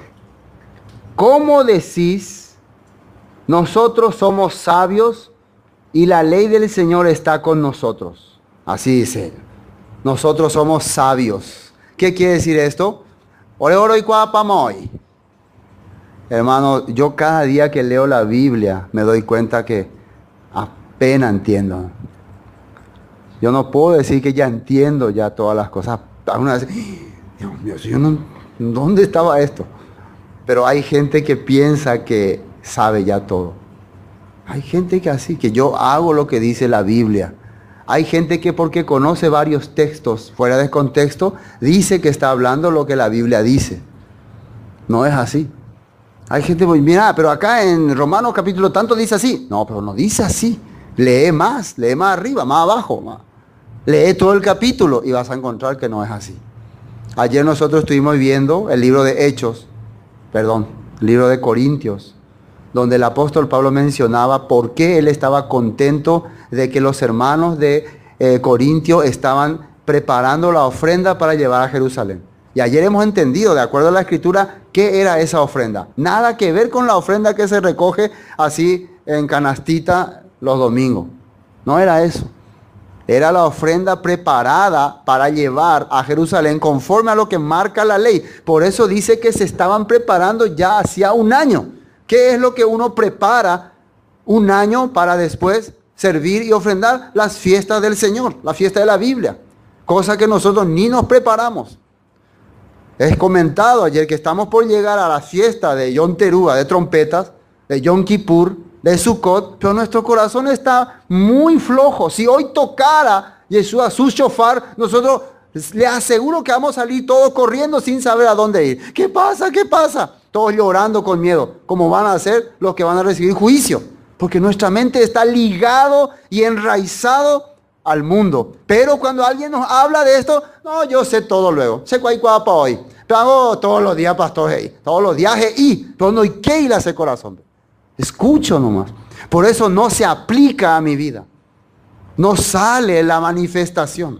¿Cómo decís, nosotros somos sabios y la ley del Señor está con nosotros? Así dice él. Nosotros somos sabios. ¿Qué quiere decir esto? Ore y cuapamoy. Hermano, yo cada día que leo la Biblia me doy cuenta que apenas entiendo. Yo no puedo decir que ya entiendo ya todas las cosas. Algunas veces, Dios mío, yo no, ¿dónde estaba esto? Pero hay gente que piensa que sabe ya todo. Hay gente que así, que yo hago lo que dice la Biblia. Hay gente que porque conoce varios textos fuera de contexto, dice que está hablando lo que la Biblia dice. No es así. Hay gente, mira, pero acá en Romanos capítulo tanto dice así. No, pero no dice así. Lee más arriba, más abajo. Lee todo el capítulo y vas a encontrar que no es así. Ayer nosotros estuvimos viendo el libro de el libro de Corintios, donde el apóstol Pablo mencionaba por qué él estaba contento de que los hermanos de Corintio estaban preparando la ofrenda para llevar a Jerusalén. Y ayer hemos entendido, de acuerdo a la escritura, qué era esa ofrenda. Nada que ver con la ofrenda que se recoge así en canastita los domingos. No era eso. Era la ofrenda preparada para llevar a Jerusalén conforme a lo que marca la ley. Por eso dice que se estaban preparando ya hacía un año. ¿Qué es lo que uno prepara un año para después servir y ofrendar? Las fiestas del Señor, la fiesta de la Biblia. Cosa que nosotros ni nos preparamos. Es comentado ayer que estamos por llegar a la fiesta de Yom Teruah, de trompetas, de Yom Kippur, de Sukkot, pero nuestro corazón está muy flojo. Si hoy tocara Yeshua su shofar, nosotros le aseguro que vamos a salir todos corriendo sin saber a dónde ir. ¿Qué pasa? ¿Qué pasa? todos llorando con miedo, como van a ser los que van a recibir juicio. Porque nuestra mente está ligado y enraizado al mundo. Pero cuando alguien nos habla de esto, no, yo sé todo luego. Sé cuál para hoy. Pero hago todos los días, pastor, hey. Todos los días, hey. Pero no hay que ir a ese corazón. Escucho nomás. Por eso no se aplica a mi vida. No sale la manifestación.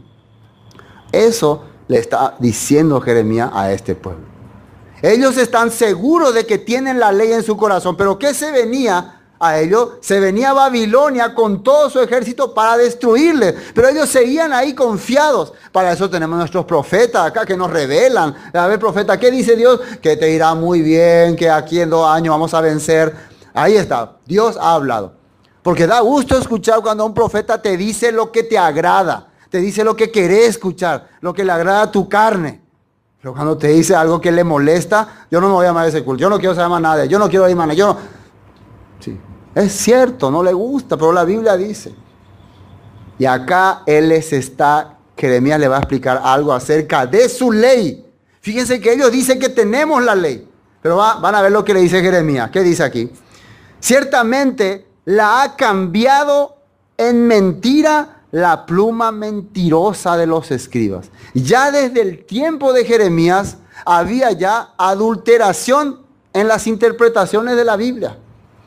Eso le está diciendo Jeremías a este pueblo. Ellos están seguros de que tienen la ley en su corazón. Pero ¿qué se venía a ellos? Se venía a Babilonia con todo su ejército para destruirles. Pero ellos seguían ahí confiados. Para eso tenemos nuestros profetas acá que nos revelan. A ver, profeta, ¿qué dice Dios? Que te irá muy bien, que aquí en 2 años vamos a vencer. Ahí está, Dios ha hablado. Porque da gusto escuchar cuando un profeta te dice lo que te agrada. Te dice lo que querés escuchar, lo que le agrada a tu carne. Pero cuando te dice algo que le molesta, yo no me voy a llamar a ese culto. Yo no quiero saber más nada. Yo no quiero ir más. Yo no. Sí, es cierto, no le gusta, pero la Biblia dice. Y acá Jeremías le va a explicar algo acerca de su ley. Fíjense que ellos dicen que tenemos la ley. Pero van a ver lo que le dice Jeremías. ¿Qué dice aquí? Ciertamente la ha cambiado en mentira la pluma mentirosa de los escribas. Ya desde el tiempo de Jeremías había ya adulteración en las interpretaciones de la Biblia.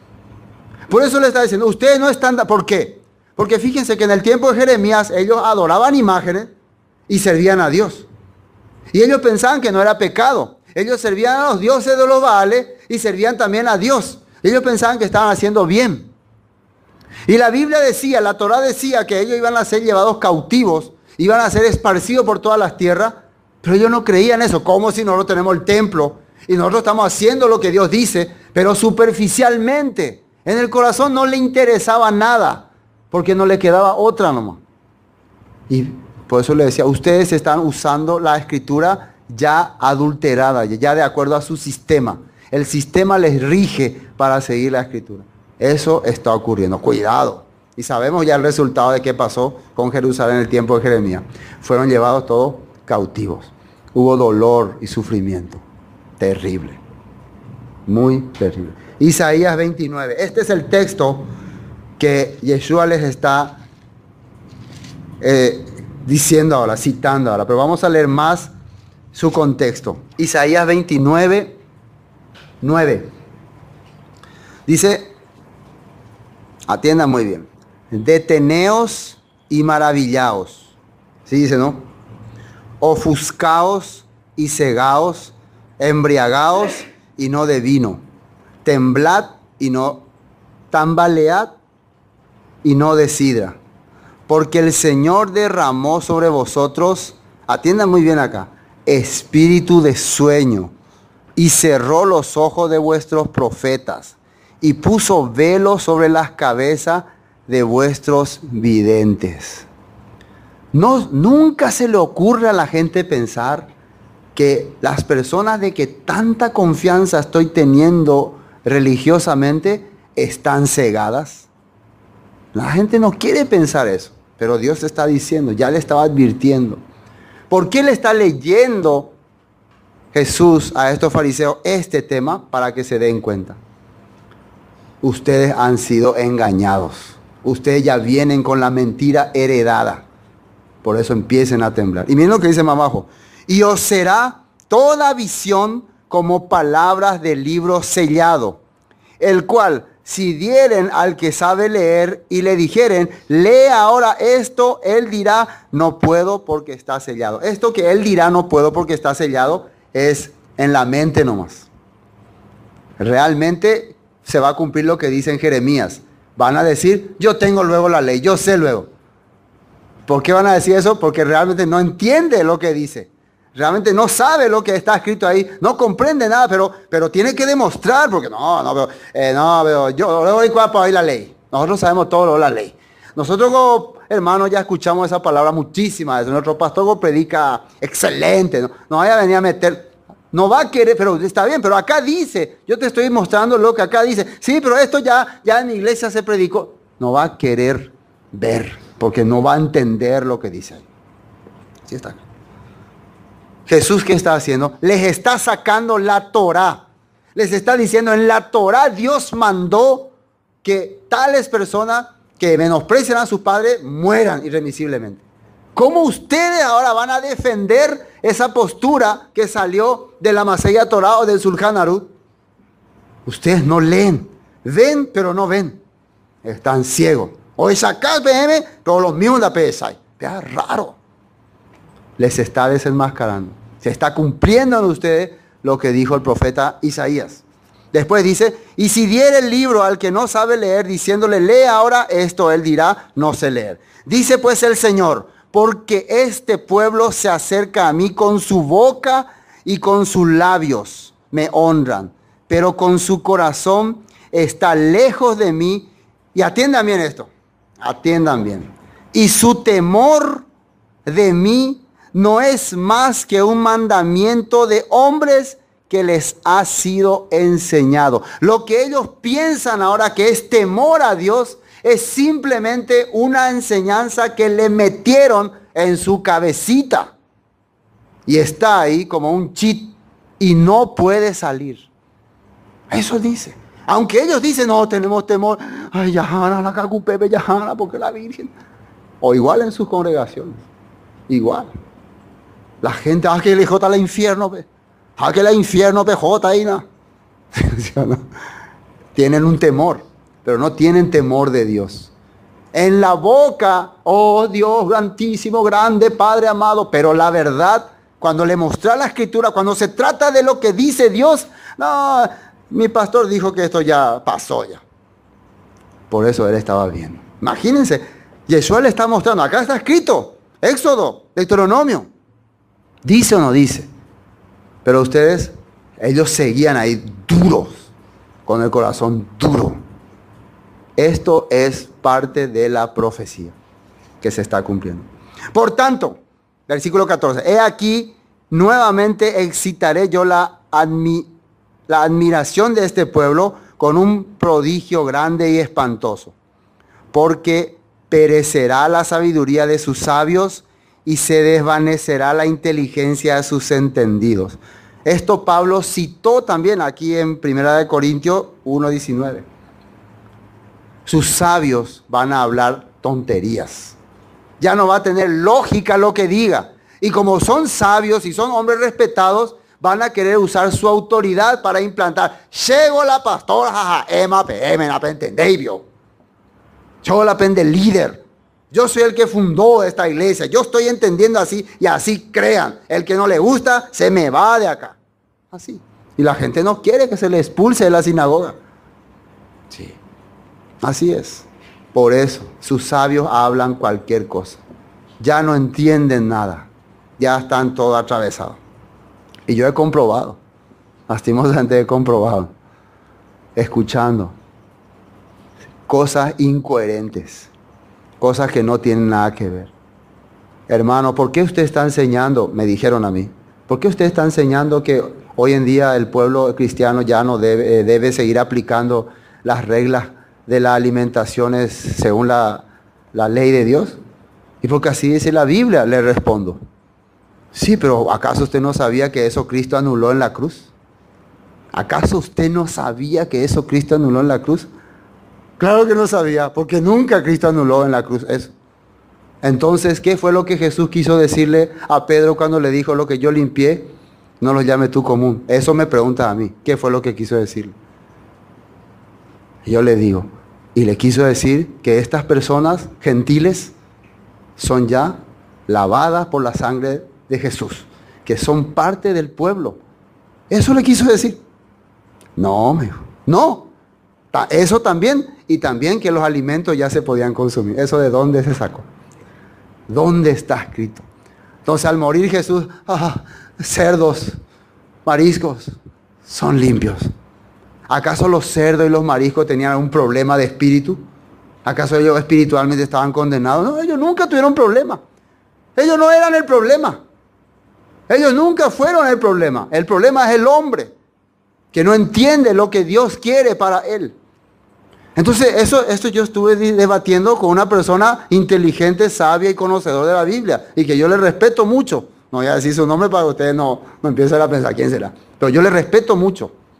Por eso le está diciendo, ustedes no están... ¿Por qué? Porque fíjense que en el tiempo de Jeremías ellos adoraban imágenes y servían a Dios. Y ellos pensaban que no era pecado. Ellos servían a los dioses de los Baales y servían también a Dios. Ellos pensaban que estaban haciendo bien. Y la Biblia decía, la Torá decía que ellos iban a ser llevados cautivos, iban a ser esparcidos por todas las tierras, pero ellos no creían eso. ¿Cómo si nosotros tenemos el templo y nosotros estamos haciendo lo que Dios dice, pero superficialmente? En el corazón no le interesaba nada, porque no le quedaba otra nomás. Y por eso le decía, ustedes están usando la escritura ya adulterada, ya de acuerdo a su sistema. El sistema les rige para seguir la escritura. Eso está ocurriendo. Cuidado. Y sabemos ya el resultado de qué pasó con Jerusalén en el tiempo de Jeremías. Fueron llevados todos cautivos. Hubo dolor y sufrimiento. Terrible. Muy terrible. Isaías 29. Este es el texto que Yeshua les está diciendo ahora, citando ahora. Pero vamos a leer más su contexto. Isaías 29, 9. Dice, atiendan muy bien, deteneos y maravillaos. ¿Sí dice, no? Ofuscaos y cegaos, embriagaos y no de vino. Temblad y no, tambalead y no de sidra. Porque el Señor derramó sobre vosotros, atiendan muy bien acá, espíritu de sueño, y cerró los ojos de vuestros profetas, y puso velo sobre las cabezas de vuestros videntes. Nunca se le ocurre a la gente pensar que las personas de que tanta confianza estoy teniendo religiosamente están cegadas. La gente no quiere pensar eso, pero Dios está diciendo, ya le estaba advirtiendo. ¿Por qué le está leyendo Jesús a estos fariseos este tema? Para que se den cuenta. Ustedes han sido engañados. Ustedes ya vienen con la mentira heredada. Por eso empiecen a temblar. Y miren lo que dice más abajo. Y os será toda visión como palabras del libro sellado, el cual, si dieren al que sabe leer y le dijeren, lee ahora esto, él dirá, no puedo porque está sellado. Esto que él dirá, no puedo porque está sellado, es en la mente nomás. Realmente se va a cumplir lo que dice en Jeremías. Van a decir, yo tengo luego la ley, yo sé luego. ¿Por qué van a decir eso? Porque realmente no entiende lo que dice. Realmente no sabe lo que está escrito ahí, no comprende nada, pero tiene que demostrar, porque yo le voy para oír la ley. Nosotros sabemos todo lo de la ley. Nosotros como hermanos ya escuchamos esa palabra muchísimas veces. Nuestro pastor predica excelente, no vaya a venir a meter, no va a querer, pero está bien, pero acá dice, yo te estoy mostrando lo que acá dice. Sí, pero esto ya en mi iglesia se predicó. No va a querer ver, porque no va a entender lo que dice ahí. Sí está acá. Jesús, ¿qué está haciendo? Les está sacando la Torá. Les está diciendo, en la Torá Dios mandó que tales personas que menosprecian a su padre mueran irremisiblemente. ¿Cómo ustedes ahora van a defender esa postura que salió de la Masaya Torá o del Shulchan Aruch? Ustedes no leen, ven pero no ven. Están ciegos. Hoy sacás BM, pero los mismos de PSI. Vea, raro. Les está desenmascarando. Se está cumpliendo en ustedes lo que dijo el profeta Isaías. Después dice, y si diere el libro al que no sabe leer, diciéndole, lee ahora esto, él dirá, no sé leer. Dice pues el Señor, porque este pueblo se acerca a mí con su boca y con sus labios me honran, pero con su corazón está lejos de mí. Y atiendan bien esto, atiendan bien. Y su temor de mí no es más que un mandamiento de hombres que les ha sido enseñado. Lo que ellos piensan ahora que es temor a Dios es simplemente una enseñanza que le metieron en su cabecita. Y está ahí como un chip y no puede salir. Eso dice. Aunque ellos dicen, no, tenemos temor. Ay, Yahana, la Cacupepe, Yahana, porque la Virgen. O igual en sus congregaciones. Igual. La gente, que le jota al infierno, que la infierno PJ ahí, no. Tienen un temor, pero no tienen temor de Dios. En la boca, oh Dios grandísimo, grande, Padre amado, pero la verdad, cuando le mostré la Escritura, cuando se trata de lo que dice Dios, no, mi pastor dijo que esto ya pasó ya. Por eso él estaba bien. Imagínense, Yeshua le está mostrando, acá está escrito, Éxodo, Deuteronomio. ¿Dice o no dice? Pero ustedes, ellos seguían ahí duros, con el corazón duro. Esto es parte de la profecía que se está cumpliendo. Por tanto, versículo 14, he aquí, nuevamente excitaré yo la admiración de este pueblo con un prodigio grande y espantoso, porque perecerá la sabiduría de sus sabios y se desvanecerá la inteligencia de sus entendidos. Esto Pablo citó también aquí en 1 Corintios 1:19. Sus sabios van a hablar tonterías. Ya no va a tener lógica lo que diga. Y como son sabios y son hombres respetados, van a querer usar su autoridad para implantar. Llegó la pastora, jaja, Emma, PM, no entendéis, vio. Yo la pende líder. Yo soy el que fundó esta iglesia. Yo estoy entendiendo así y así crean. El que no le gusta, se me va de acá. Así. Y la gente no quiere que se le expulse de la sinagoga. Sí. Así es. Por eso, sus sabios hablan cualquier cosa. Ya no entienden nada. Ya están todos atravesados. Y yo he comprobado. Lastimosamente he comprobado. Escuchando. Cosas incoherentes. Cosas que no tienen nada que ver. Hermano, ¿por qué usted está enseñando? Me dijeron a mí. ¿Por qué usted está enseñando que hoy en día el pueblo cristiano ya no debe seguir aplicando las reglas de las alimentaciones según la ley de Dios? Y porque así dice la Biblia, le respondo. Sí, pero ¿acaso usted no sabía que eso Cristo anuló en la cruz? ¿Acaso usted no sabía que eso Cristo anuló en la cruz? Claro que no sabía, porque nunca Cristo anuló en la cruz eso. Entonces, ¿qué fue lo que Jesús quiso decirle a Pedro cuando le dijo, lo que yo limpié, no lo llame tú común? Eso me pregunta a mí, ¿qué fue lo que quiso decirle? Yo le digo, y le quiso decir que estas personas gentiles son ya lavadas por la sangre de Jesús, que son parte del pueblo. Eso le quiso decir. No, me dijo, no. Eso también, y también que los alimentos ya se podían consumir. ¿Eso de dónde se sacó? ¿Dónde está escrito? Entonces al morir Jesús, cerdos, mariscos, son limpios. ¿Acaso los cerdos y los mariscos tenían un problema de espíritu? ¿Acaso ellos espiritualmente estaban condenados? No, ellos nunca tuvieron problema. Ellos no eran el problema. Ellos nunca fueron el problema. El problema es el hombre, que no entiende lo que Dios quiere para él. Entonces, eso yo estuve debatiendo con una persona inteligente, sabia y conocedor de la Biblia, y que yo le respeto mucho. No voy a decir su nombre para que ustedes no empiecen a pensar quién será. Pero yo le respeto mucho.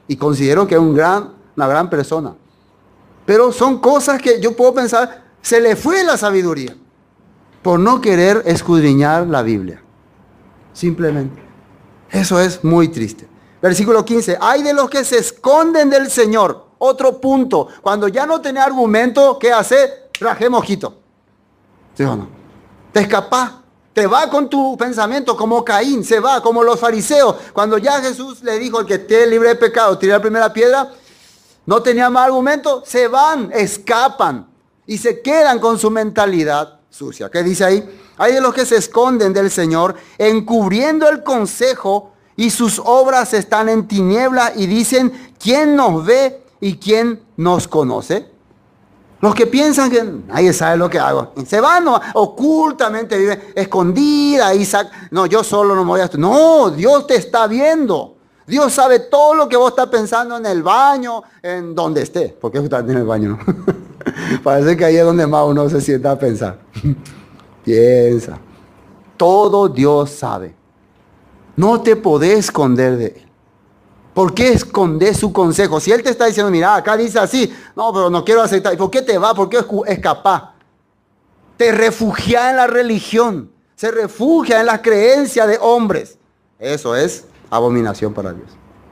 y considero que es una gran persona. Pero son cosas que yo puedo pensar, se le fue la sabiduría por no querer escudriñar la Biblia. Simplemente. Eso es muy triste. Versículo 15. Hay de los que se esconden del Señor. Otro punto. Cuando ya no tenés argumento, ¿qué hacer? Rajé mojito. ¿Sí o no? Te escapás. Te va con tu pensamiento como Caín. Se va como los fariseos. Cuando ya Jesús le dijo, el que esté libre de pecado, tira la primera piedra. No tenía más argumento. Se van, escapan. Y se quedan con su mentalidad sucia. ¿Qué dice ahí? Hay de los que se esconden del Señor, encubriendo el consejo, y sus obras están en tinieblas, y dicen, ¿quién nos ve y quién nos conoce? Los que piensan que nadie sabe lo que hago. Se van, no, ocultamente viven, escondida, no, yo solo no me voy a... No, Dios te está viendo. Dios sabe todo lo que vos estás pensando en el baño, en donde esté. ¿Por qué estás en el baño? No? Parece que ahí es donde más uno se sienta a pensar. Piensa. Todo Dios sabe. No te podés esconder de Él. ¿Por qué escondes su consejo? Si Él te está diciendo, mira, acá dice así. No, pero no quiero aceptar. ¿Y por qué te va? ¿Por qué escapás? Te refugia en la religión. Se refugia en las creencias de hombres. Eso es abominación para Dios.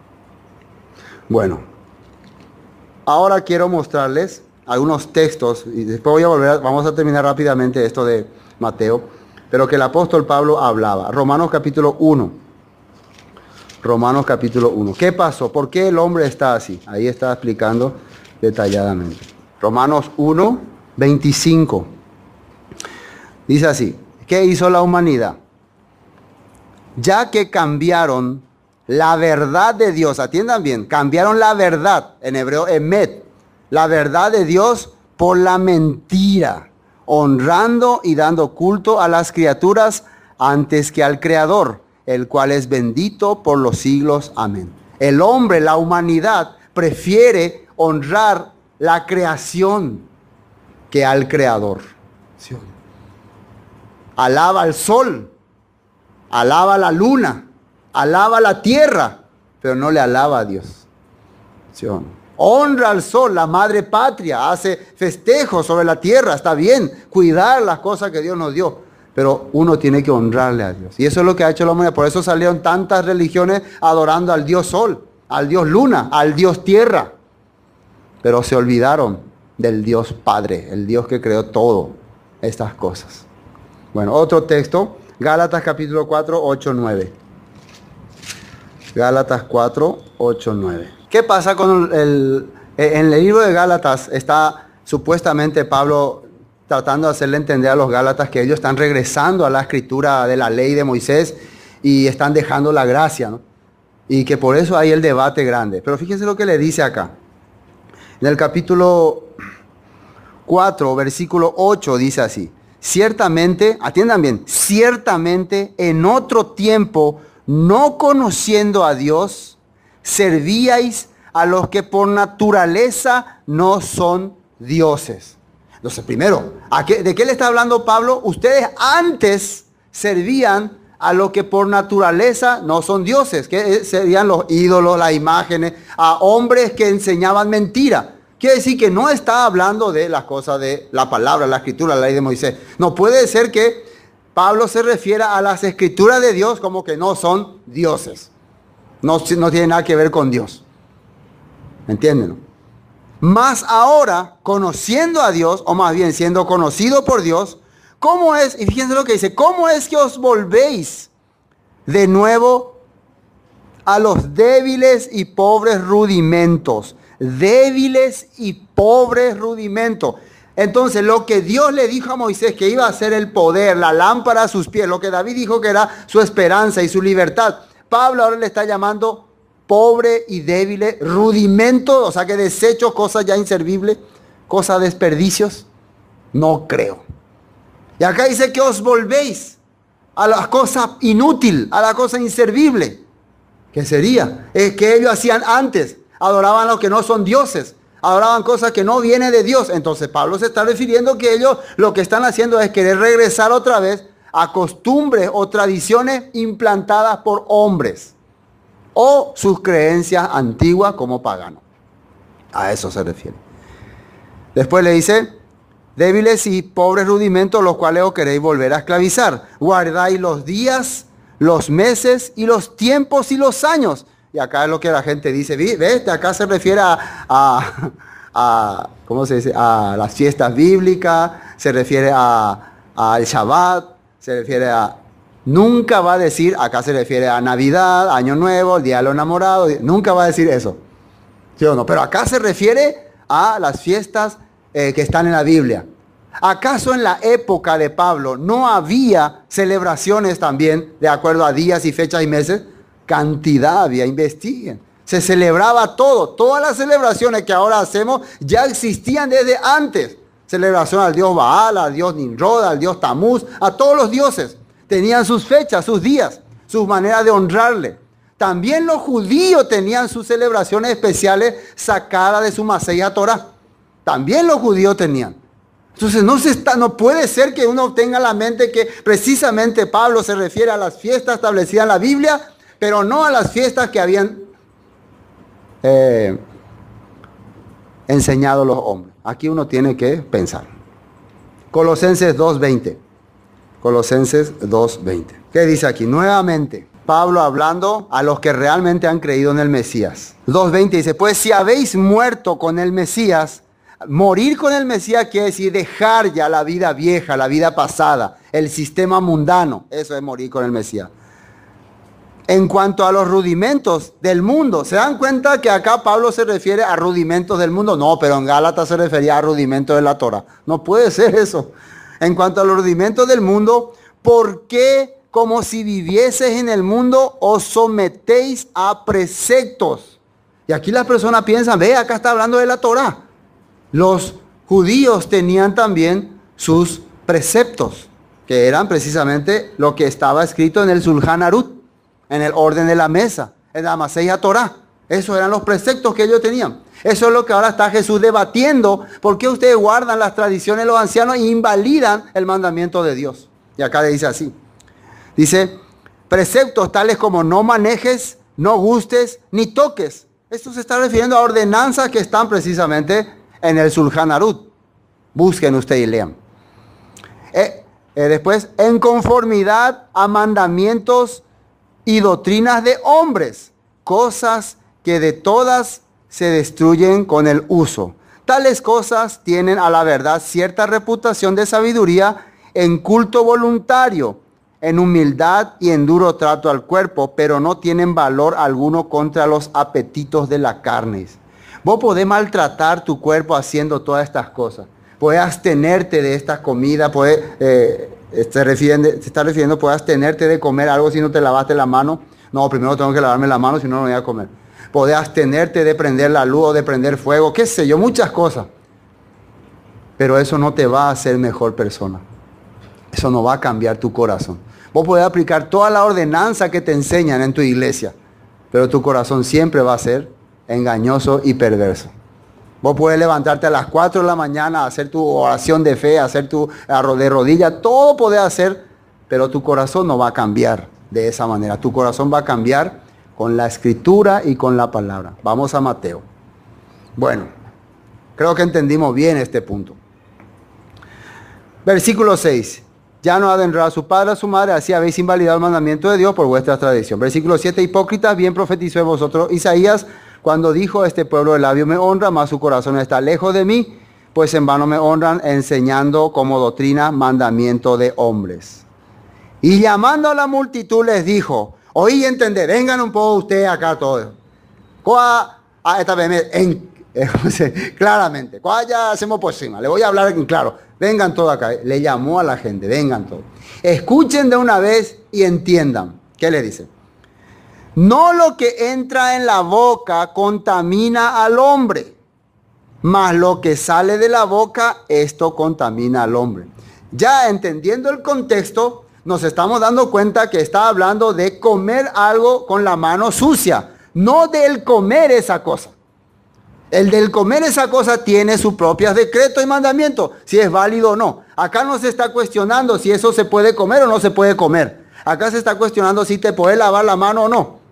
Bueno. Ahora quiero mostrarles algunos textos. Y después voy a volver. Vamos a terminar rápidamente esto de Mateo. Pero que el apóstol Pablo hablaba. Romanos capítulo 1. Romanos capítulo 1. ¿Qué pasó? ¿Por qué el hombre está así? Ahí está explicando detalladamente. Romanos 1, 25. Dice así. ¿Qué hizo la humanidad? Ya que cambiaron la verdad de Dios. Atiendan bien. Cambiaron la verdad. En hebreo, emet. La verdad de Dios por la mentira. Honrando y dando culto a las criaturas antes que al Creador, el cual es bendito por los siglos. Amén. El hombre, la humanidad, prefiere honrar la creación que al Creador. ¿Sí? Alaba al sol, alaba la luna, alaba la tierra, pero no le alaba a Dios. ¿Sí? Honra al sol, la madre patria, hace festejos sobre la tierra, está bien, cuidar las cosas que Dios nos dio. Pero uno tiene que honrarle a Dios. Y eso es lo que ha hecho la humanidad. Por eso salieron tantas religiones adorando al Dios Sol, al Dios Luna, al Dios Tierra. Pero se olvidaron del Dios Padre, el Dios que creó todo estas cosas. Bueno, otro texto, Gálatas capítulo 4, 8, 9. Gálatas 4, 8, 9. ¿Qué pasa con en el libro de Gálatas? Está supuestamente Pablo tratando de hacerle entender a los gálatas que ellos están regresando a la escritura de la ley de Moisés y están dejando la gracia, ¿no? Y que por eso hay el debate grande. Pero fíjense lo que le dice acá. En el capítulo 4, versículo 8, dice así. Ciertamente, atiendan bien, ciertamente en otro tiempo, no conociendo a Dios, servíais a los que por naturaleza no son dioses. Entonces, primero, ¿de qué le está hablando Pablo? Ustedes antes servían a los que por naturaleza no son dioses, que serían los ídolos, las imágenes, a hombres que enseñaban mentira. Quiere decir que no está hablando de las cosas de la palabra, la escritura, la ley de Moisés. No puede ser que Pablo se refiera a las escrituras de Dios como que no son dioses. No tiene nada que ver con Dios. ¿Me entienden, no? Más ahora, conociendo a Dios, o más bien siendo conocido por Dios, ¿cómo es? Y fíjense lo que dice, ¿cómo es que os volvéis de nuevo a los débiles y pobres rudimentos? Débiles y pobres rudimentos. Entonces, lo que Dios le dijo a Moisés que iba a ser el poder, la lámpara a sus pies, lo que David dijo que era su esperanza y su libertad, Pablo ahora le está llamando pobre y débil, rudimento, o sea que desecho, cosas ya inservibles, cosas desperdicios. No creo. Y acá dice que os volvéis a la cosa inútil, a la cosa inservible. ¿Qué sería? Es que ellos hacían antes, adoraban a los que no son dioses, adoraban cosas que no vienen de Dios. Entonces Pablo se está refiriendo que ellos lo que están haciendo es querer regresar otra vez a costumbres o tradiciones implantadas por hombres. o sus creencias antiguas como pagano. A eso se refiere. Después le dice, débiles y pobres rudimentos, los cuales os queréis volver a esclavizar. Guardáis los días, los meses y los tiempos y los años. Y acá es lo que la gente dice, ¿ves? Acá se refiere ¿cómo se dice? A las fiestas bíblicas, se refiere al Shabbat, se refiere a... Nunca va a decir, acá se refiere a Navidad, Año Nuevo, el Día de los Enamorados, nunca va a decir eso. ¿Sí o no? Pero acá se refiere a las fiestas que están en la Biblia. ¿Acaso en la época de Pablo no había celebraciones también de acuerdo a días y fechas y meses? Cantidad había, investiguen. Se celebraba todo. Todas las celebraciones que ahora hacemos ya existían desde antes. Celebración al dios Baal, al dios Nimrod, al dios Tamuz, a todos los dioses. Tenían sus fechas, sus días, sus maneras de honrarle. También los judíos tenían sus celebraciones especiales sacadas de su Maseiha Torah. También los judíos tenían. Entonces no puede ser que uno tenga en la mente que precisamente Pablo se refiere a las fiestas establecidas en la Biblia, pero no a las fiestas que habían enseñado los hombres. Aquí uno tiene que pensar. Colosenses 2:20. Colosenses 2:20. ¿Qué dice aquí? Nuevamente, Pablo hablando a los que realmente han creído en el Mesías. 2:20 dice, pues si habéis muerto con el Mesías, morir con el Mesías quiere decir dejar ya la vida vieja, la vida pasada, el sistema mundano. Eso es morir con el Mesías. En cuanto a los rudimentos del mundo, ¿se dan cuenta que acá Pablo se refiere a rudimentos del mundo? No, pero en Gálatas se refería a rudimentos de la Torah. No puede ser eso. En cuanto a los rudimentos del mundo, ¿por qué como si vivieses en el mundo os sometéis a preceptos? Y aquí las personas piensan, ve, acá está hablando de la Torah. Los judíos tenían también sus preceptos, que eran precisamente lo que estaba escrito en el Shulchan Aruch, en el orden de la mesa, en la Maseiha Torah. Esos eran los preceptos que ellos tenían. Eso es lo que ahora está Jesús debatiendo. ¿Por qué ustedes guardan las tradiciones de los ancianos e invalidan el mandamiento de Dios? Y acá le dice así. Dice, preceptos tales como no manejes, no gustes, ni toques. Esto se está refiriendo a ordenanzas que están precisamente en el Shulchan Aruch. Busquen ustedes y lean. Después, en conformidad a mandamientos y doctrinas de hombres, cosas que de todas se destruyen con el uso. Tales cosas tienen a la verdad cierta reputación de sabiduría en culto voluntario, en humildad y en duro trato al cuerpo, pero no tienen valor alguno contra los apetitos de la carne. Vos podés maltratar tu cuerpo haciendo todas estas cosas. Podés abstenerte de estas comidas, se está refiriendo, podés abstenerte de comer algo si no te lavaste la mano. No, primero tengo que lavarme la mano, si no, no voy a comer. Podés abstenerte de prender la luz o de prender fuego, qué sé yo, muchas cosas. Pero eso no te va a hacer mejor persona. Eso no va a cambiar tu corazón. Vos podés aplicar toda la ordenanza que te enseñan en tu iglesia, pero tu corazón siempre va a ser engañoso y perverso. Vos puedes levantarte a las 4 de la mañana, hacer tu oración de fe, hacer tu de rodillas, todo podés hacer, pero tu corazón no va a cambiar de esa manera. Tu corazón va a cambiar con la escritura y con la palabra. Vamos a Mateo. Bueno, creo que entendimos bien este punto. Versículo 6. Ya no ha de honrar a su padre o a su madre, así habéis invalidado el mandamiento de Dios por vuestra tradición. Versículo 7. Hipócritas, bien profetizó de vosotros Isaías cuando dijo, este pueblo de labios me honra, mas su corazón está lejos de mí, pues en vano me honran, enseñando como doctrina mandamiento de hombres. Y llamando a la multitud les dijo, oí y entended, vengan un poco ustedes acá todos. Claramente, ya hacemos por encima, le voy a hablar en claro. Vengan todos acá, le llamó a la gente, vengan todos. Escuchen de una vez y entiendan. ¿Qué le dice? No lo que entra en la boca contamina al hombre, mas lo que sale de la boca, esto contamina al hombre. Ya entendiendo el contexto, nos estamos dando cuenta que está hablando de comer algo con la mano sucia, no del comer esa cosa. El del comer esa cosa tiene sus propios decretos y mandamientos, si es válido o no. Acá no se está cuestionando si eso se puede comer o no se puede comer. Acá se está cuestionando si te puedes lavar la mano o no.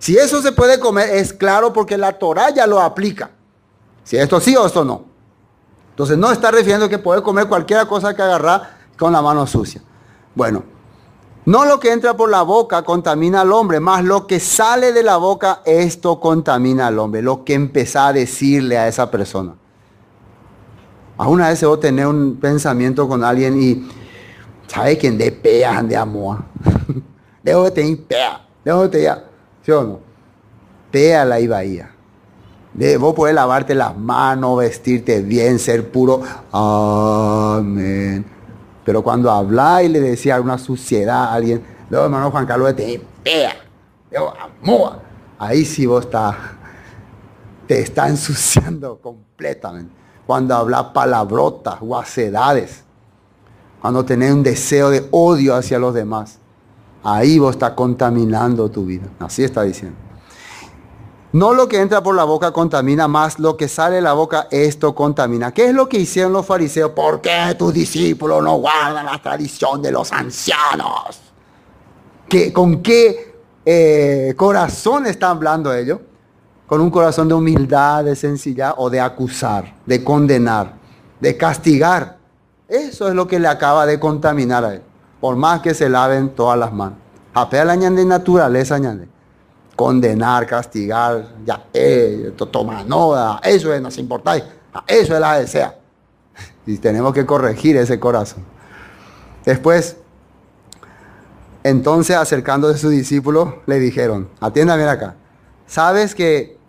Si eso se puede comer, es claro porque la Torá ya lo aplica. Si esto sí o esto no. Entonces no está refiriendo que puede comer cualquier cosa que agarrar con la mano sucia. Bueno, no lo que entra por la boca contamina al hombre, más lo que sale de la boca, esto contamina al hombre. Lo que empezá a decirle a esa persona. Alguna vez vos tenés un pensamiento con alguien y ¿sabe quién de pea, de amor? Dejo de tener pea, dejo de tener, ¿sí o no? Pea la ibaía. Vos podés lavarte las manos, vestirte bien, ser puro. Amén. Pero cuando hablás y le decía alguna suciedad a alguien, luego hermano Juan Carlos de tener pea, dejo amor. Ahí sí vos te está ensuciando completamente. Cuando hablas palabrotas, guacedades, cuando tenés un deseo de odio hacia los demás, ahí vos estás contaminando tu vida. Así está diciendo. No lo que entra por la boca contamina, más lo que sale de la boca, esto contamina. ¿Qué es lo que hicieron los fariseos? ¿Por qué tus discípulos no guardan la tradición de los ancianos? ¿Con qué corazón están hablando ellos? Con un corazón de humildad, de sencillez o de acusar, de condenar, de castigar. Eso es lo que le acaba de contaminar a él. Por más que se laven todas las manos. Apea la ñande naturaleza, ñande. Condenar, castigar, ya, toma nada, eso es, nos importa, eso es la desea. Y tenemos que corregir ese corazón. Después, entonces acercándose a sus discípulos, le dijeron, atiéndame acá, ¿sabes que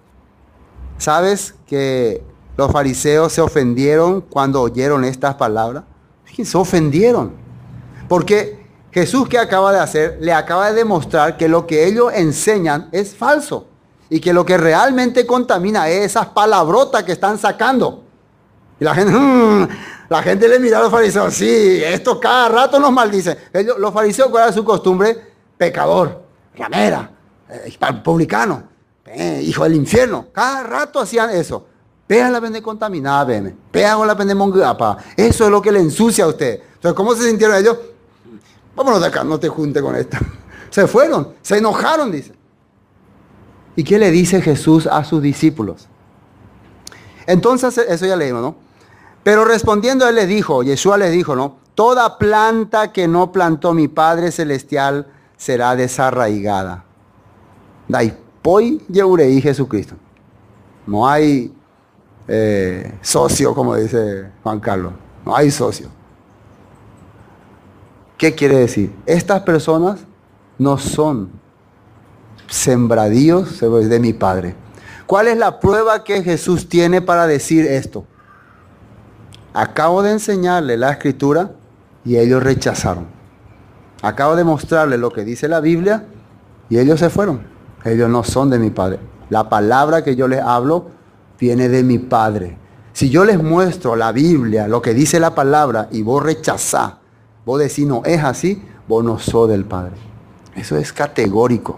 los fariseos se ofendieron cuando oyeron estas palabras? Se ofendieron. Porque Jesús, ¿qué acaba de hacer? Le acaba de demostrar que lo que ellos enseñan es falso. Y que lo que realmente contamina es esas palabrotas que están sacando. Y la gente le mira a los fariseos, sí, esto cada rato nos maldicen. Los fariseos, ¿cuál era su costumbre? Pecador, ramera, publicano. Hijo del infierno, cada rato hacían eso. Pea la vende contaminada, veme. Pea la vende mongapa. Eso es lo que le ensucia a usted. Entonces, ¿cómo se sintieron ellos? Vámonos de acá, no te junte con esta. Se fueron, se enojaron, dice. ¿Y qué le dice Jesús a sus discípulos? Entonces, eso ya leímos, ¿no? Pero respondiendo él le dijo, Yeshua les dijo, ¿no? Toda planta que no plantó mi Padre Celestial será desarraigada. Poi Yeurei Jesucristo. No hay socio, como dice Juan Carlos. No hay socio. ¿Qué quiere decir? Estas personas no son sembradíos de mi Padre. ¿Cuál es la prueba que Jesús tiene para decir esto? Acabo de enseñarle la Escritura y ellos rechazaron. Acabo de mostrarle lo que dice la Biblia y ellos se fueron. Ellos no son de mi Padre. La palabra que yo les hablo viene de mi Padre. Si yo les muestro la Biblia, lo que dice la palabra, y vos rechazás, vos decís no es así, vos no sos del Padre. Eso es categórico.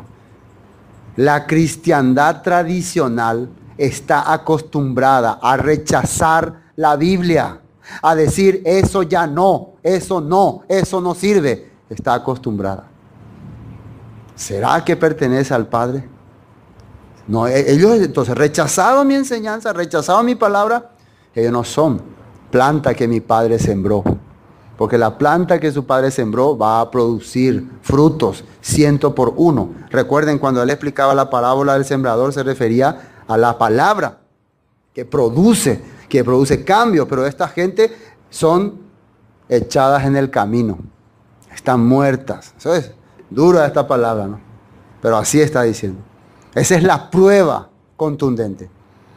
La cristiandad tradicional está acostumbrada a rechazar la Biblia, a decir eso ya no, eso no sirve. Está acostumbrada. ¿Será que pertenece al Padre? No, ellos entonces rechazaron mi enseñanza, rechazaron mi palabra. Ellos no son planta que mi Padre sembró. Porque la planta que su Padre sembró va a producir frutos 100 por 1. Recuerden, cuando él explicaba la parábola del sembrador, se refería a la palabra que produce cambio. Pero esta gente son echadas en el camino. Están muertas. Eso es dura esta palabra, ¿no? Pero así está diciendo. Esa es la prueba contundente.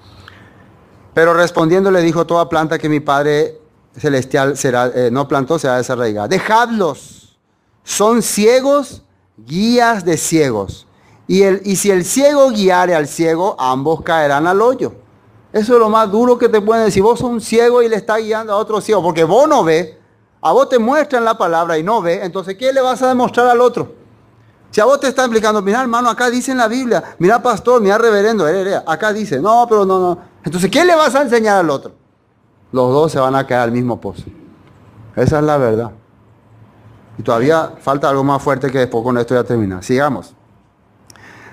Pero respondiendo le dijo, toda planta que mi Padre Celestial no plantó será desarraigada. Dejadlos. Son ciegos, guías de ciegos. Y si el ciego guiare al ciego, ambos caerán al hoyo. Eso es lo más duro que te pueden decir. Vos sos un ciego y le estás guiando a otro ciego. Porque vos no ves. A vos te muestran la palabra y no ves. Entonces, ¿qué le vas a demostrar al otro? Si a vos te está explicando, mira hermano, acá dice en la Biblia, mira pastor, mira reverendo, acá dice, no, pero no. Entonces, ¿qué le vas a enseñar al otro? Los dos se van a caer al mismo pozo. Esa es la verdad. Y todavía falta algo más fuerte que después con esto ya termina. Sigamos.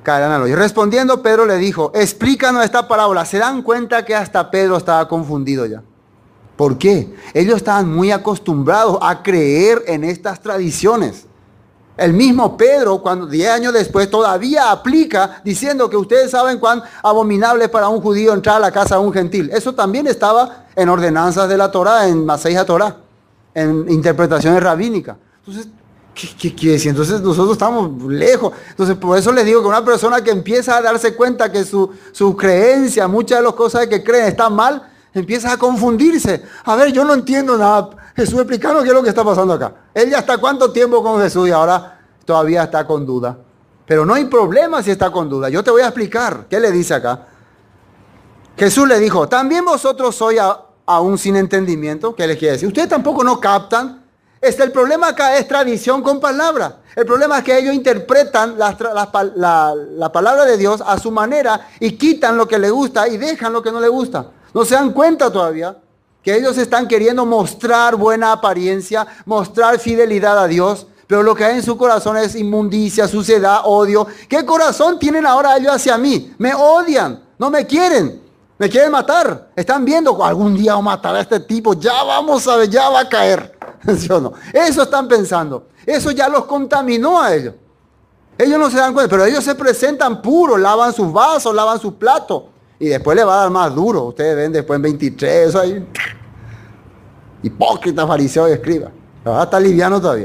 caerán al hoyo. Respondiendo, Pedro le dijo, explícanos esta parábola. ¿Se dan cuenta que hasta Pedro estaba confundido ya? ¿Por qué? Ellos estaban muy acostumbrados a creer en estas tradiciones. El mismo Pedro, cuando 10 años después, todavía aplica diciendo que ustedes saben cuán abominable es para un judío entrar a la casa de un gentil. Eso también estaba en ordenanzas de la Torá, en Masei Torá, en interpretaciones rabínicas. Entonces, ¿qué quiere decir? Entonces nosotros estamos lejos. Entonces por eso les digo que una persona que empieza a darse cuenta que su creencia, muchas de las cosas que creen están mal, empieza a confundirse. A ver, yo no entiendo nada. Jesús, explícanos qué es lo que está pasando acá. Él ya está cuánto tiempo con Jesús y ahora todavía está con duda. Pero no hay problema si está con duda. Yo te voy a explicar. ¿Qué le dice acá? Jesús le dijo, ¿también vosotros sois aún sin entendimiento? ¿Qué les quiere decir? Ustedes tampoco no captan. El problema acá es tradición con palabra. El problema es que ellos interpretan la palabra de Dios a su manera y quitan lo que les gusta y dejan lo que no les gusta. No se dan cuenta todavía que ellos están queriendo mostrar buena apariencia, mostrar fidelidad a Dios, pero lo que hay en su corazón es inmundicia, suciedad, odio. ¿Qué corazón tienen ahora ellos hacia mí? Me odian, no me quieren matar. Están viendo, algún día vamos a matar a este tipo, ya vamos a ver, ya va a caer. ¿Sí o no? Eso están pensando. Eso ya los contaminó a ellos. Ellos no se dan cuenta, pero ellos se presentan puros, lavan sus vasos, lavan sus platos. Y después le va a dar más duro. Ustedes ven después en 23, eso ahí. Hipócrita, fariseo y escriba. Está liviano todavía.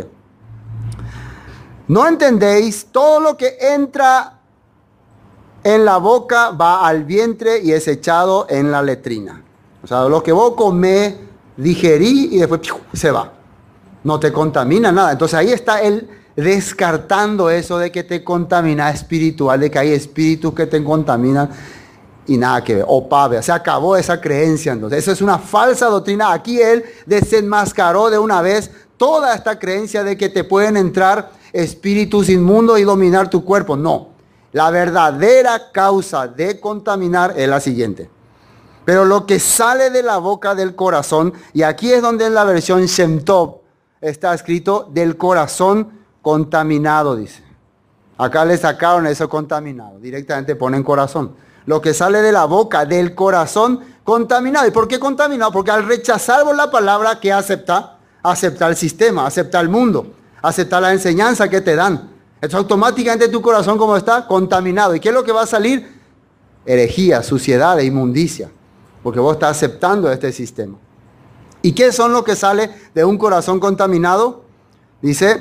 ¿No entendéis? Todo lo que entra en la boca va al vientre y es echado en la letrina. O sea, lo que vos comés, digerí y después se va. No te contamina nada. Entonces ahí está él descartando eso de que te contamina espiritual, de que hay espíritus que te contaminan y nada que ver. Opave, se acabó esa creencia. Entonces eso es una falsa doctrina. Aquí él desenmascaró de una vez toda esta creencia de que te pueden entrar espíritus inmundos y dominar tu cuerpo. No. La verdadera causa de contaminar es la siguiente. Pero lo que sale de la boca del corazón, y aquí es donde en la versión Shem Tov está escrito del corazón contaminado, dice. Acá le sacaron eso contaminado. Directamente ponen corazón. Lo que sale de la boca del corazón contaminado. ¿Y por qué contaminado? Porque al rechazar la palabra, ¿qué acepta? Aceptar el sistema, aceptar el mundo, aceptar la enseñanza que te dan. Entonces automáticamente tu corazón, ¿cómo está? Contaminado. ¿Y qué es lo que va a salir? Herejía, suciedad e inmundicia. Porque vos estás aceptando este sistema. ¿Y qué son lo que sale de un corazón contaminado? Dice,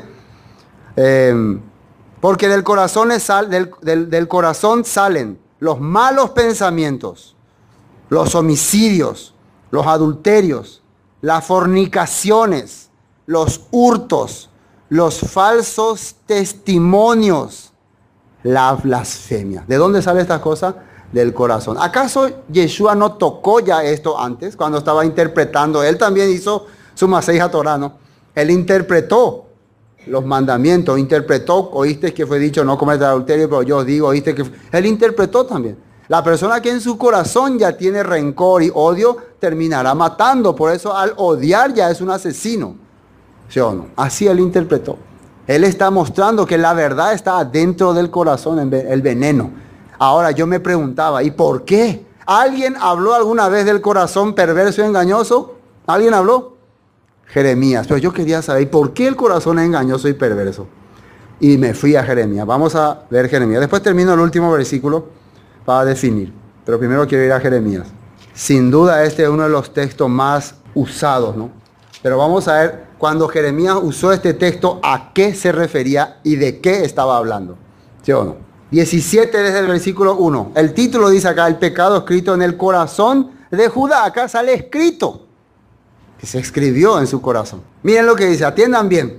porque del corazón, del corazón salen los malos pensamientos, los homicidios, los adulterios, las fornicaciones, los hurtos, los falsos testimonios, la blasfemia. ¿De dónde salen estas cosas? Del corazón. ¿Acaso Yeshua no tocó ya esto antes cuando estaba interpretando? Él también hizo su Masei Torá, ¿no? Él interpretó los mandamientos, interpretó, oíste que fue dicho no cometer adulterio, pero yo digo, oíste que él interpretó también. La persona que en su corazón ya tiene rencor y odio terminará matando. Por eso al odiar ya es un asesino. ¿Sí o no? Así él interpretó. Él está mostrando que la verdad está dentro del corazón, el veneno. Ahora yo me preguntaba, ¿y por qué? ¿Alguien habló alguna vez del corazón perverso y engañoso? ¿Alguien habló? Jeremías. Pero yo quería saber, ¿por qué el corazón es engañoso y perverso? Y me fui a Jeremías. Vamos a ver Jeremías. Después termino el último versículo para definir. Pero primero quiero ir a Jeremías. Sin duda este es uno de los textos más usados, ¿no? Pero vamos a ver cuando Jeremías usó este texto, ¿a qué se refería y de qué estaba hablando? ¿Sí o no? 17 desde el versículo 1. El título dice acá, el pecado escrito en el corazón de Judá. Acá sale escrito, que se escribió en su corazón. Miren lo que dice, atiendan bien.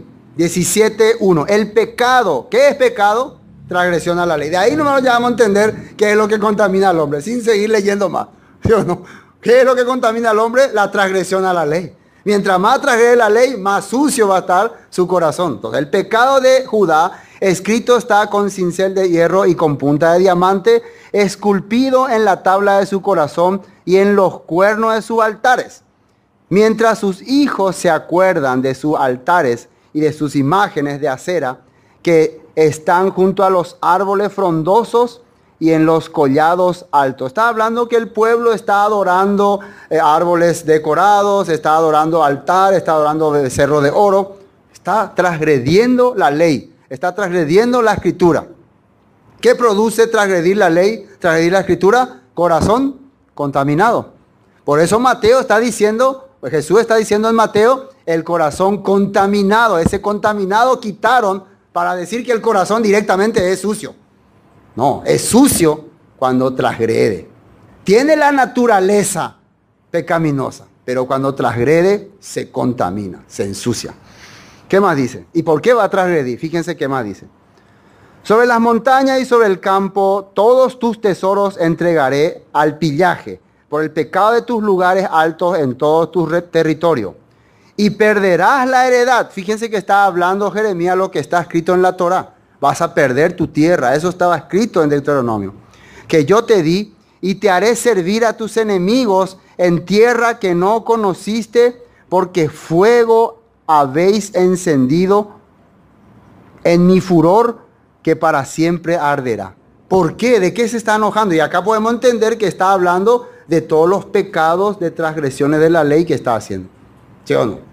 17:1. El pecado, ¿qué es pecado? Transgresión a la ley. De ahí no nos vamos a entender qué es lo que contamina al hombre, sin seguir leyendo más. ¿Sí o no? ¿Qué es lo que contamina al hombre? La transgresión a la ley. Mientras más transgrede la ley, más sucio va a estar su corazón. Entonces, el pecado de Judá, escrito está con cincel de hierro y con punta de diamante, esculpido en la tabla de su corazón y en los cuernos de sus altares. Mientras sus hijos se acuerdan de sus altares y de sus imágenes de acera que están junto a los árboles frondosos y en los collados altos. Está hablando que el pueblo está adorando árboles decorados, está adorando altar, está adorando becerro de oro. Está transgrediendo la ley, está transgrediendo la escritura. ¿Qué produce transgredir la ley, transgredir la escritura? Corazón contaminado. Por eso Mateo está diciendo, Jesús está diciendo en Mateo, el corazón contaminado. Ese contaminado quitaron para decir que el corazón directamente es sucio. No, es sucio cuando transgrede. Tiene la naturaleza pecaminosa, pero cuando transgrede se contamina, se ensucia. ¿Qué más dice? ¿Y por qué va a transgredir? Fíjense qué más dice. Sobre las montañas y sobre el campo, todos tus tesoros entregaré al pillaje, por el pecado de tus lugares altos en todo tu territorio. Y perderás la heredad. Fíjense que está hablando Jeremías lo que está escrito en la Torá. Vas a perder tu tierra. Eso estaba escrito en Deuteronomio. Que yo te di y te haré servir a tus enemigos en tierra que no conociste, porque fuego habéis encendido en mi furor que para siempre arderá. ¿Por qué? ¿De qué se está enojando? Y acá podemos entender que está hablando de todos los pecados de transgresiones de la ley que está haciendo. ¿Sí o no?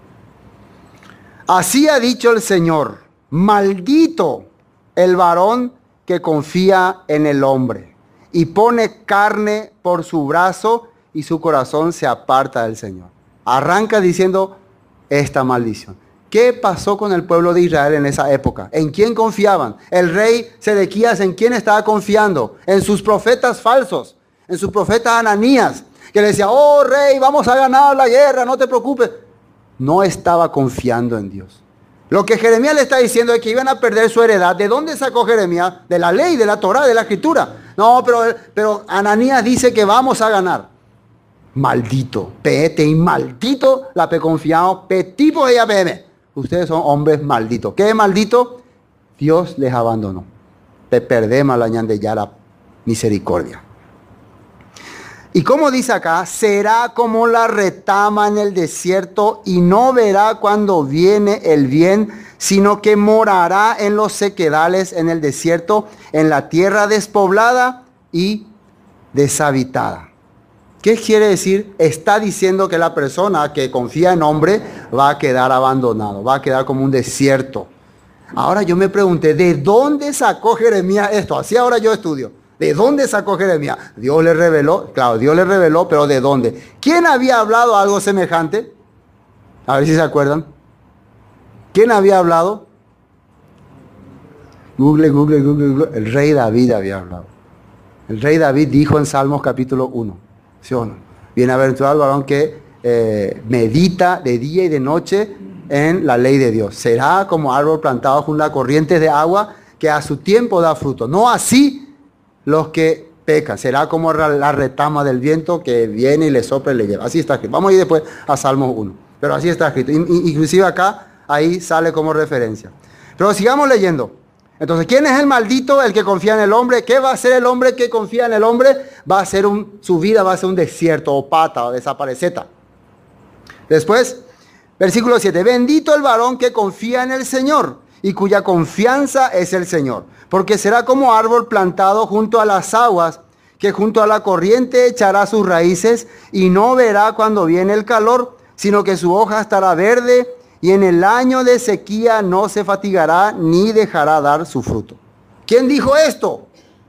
Así ha dicho el Señor: maldito el varón que confía en el hombre y pone carne por su brazo y su corazón se aparta del Señor. Arranca diciendo esta maldición. ¿Qué pasó con el pueblo de Israel en esa época? ¿En quién confiaban? El rey Sedequías, ¿en quién estaba confiando? En sus profetas falsos, en su profeta Ananías, que le decía: oh rey, vamos a ganar la guerra, no te preocupes. No estaba confiando en Dios. Lo que Jeremías le está diciendo es que iban a perder su heredad. ¿De dónde sacó Jeremías? De la ley, de la Torá, de la escritura. No, pero Ananías dice que vamos a ganar. Maldito, pete y maldito la pe confiado, pe tipo de APM. Ustedes son hombres malditos. ¿Qué es maldito? Dios les abandonó. Te perdemos la ñan de Yara misericordia. Y como dice acá, será como la retama en el desierto y no verá cuando viene el bien, sino que morará en los sequedales en el desierto, en la tierra despoblada y deshabitada. ¿Qué quiere decir? Está diciendo que la persona que confía en hombre va a quedar abandonado, va a quedar como un desierto. Ahora yo me pregunté, ¿de dónde sacó Jeremías esto? Así ahora yo estudio. ¿De dónde sacó Jeremías? Dios le reveló, claro, Dios le reveló, pero ¿de dónde? ¿Quién había hablado algo semejante? A ver si se acuerdan. ¿Quién había hablado? Google. El rey David había hablado. El rey David dijo en Salmos capítulo 1. ¿Sí o no? Bienaventurado el varón que medita de día y de noche en la ley de Dios. Será como árbol plantado junto a corrientes de agua que a su tiempo da fruto. No así los que pecan. Será como la retama del viento que viene y le sopla y le lleva. Así está escrito. Vamos a ir después a Salmos 1. Pero así está escrito. Inclusive acá, ahí sale como referencia. Pero sigamos leyendo. Entonces, ¿quién es el maldito? El que confía en el hombre. ¿Qué va a hacer el hombre que confía en el hombre? Va a ser su vida va a ser un desierto o pata o desapareceta. Después, versículo 7. Bendito el varón que confía en el Señor y cuya confianza es el Señor. Porque será como árbol plantado junto a las aguas, que junto a la corriente echará sus raíces y no verá cuando viene el calor, sino que su hoja estará verde y en el año de sequía no se fatigará ni dejará dar su fruto. ¿Quién dijo esto?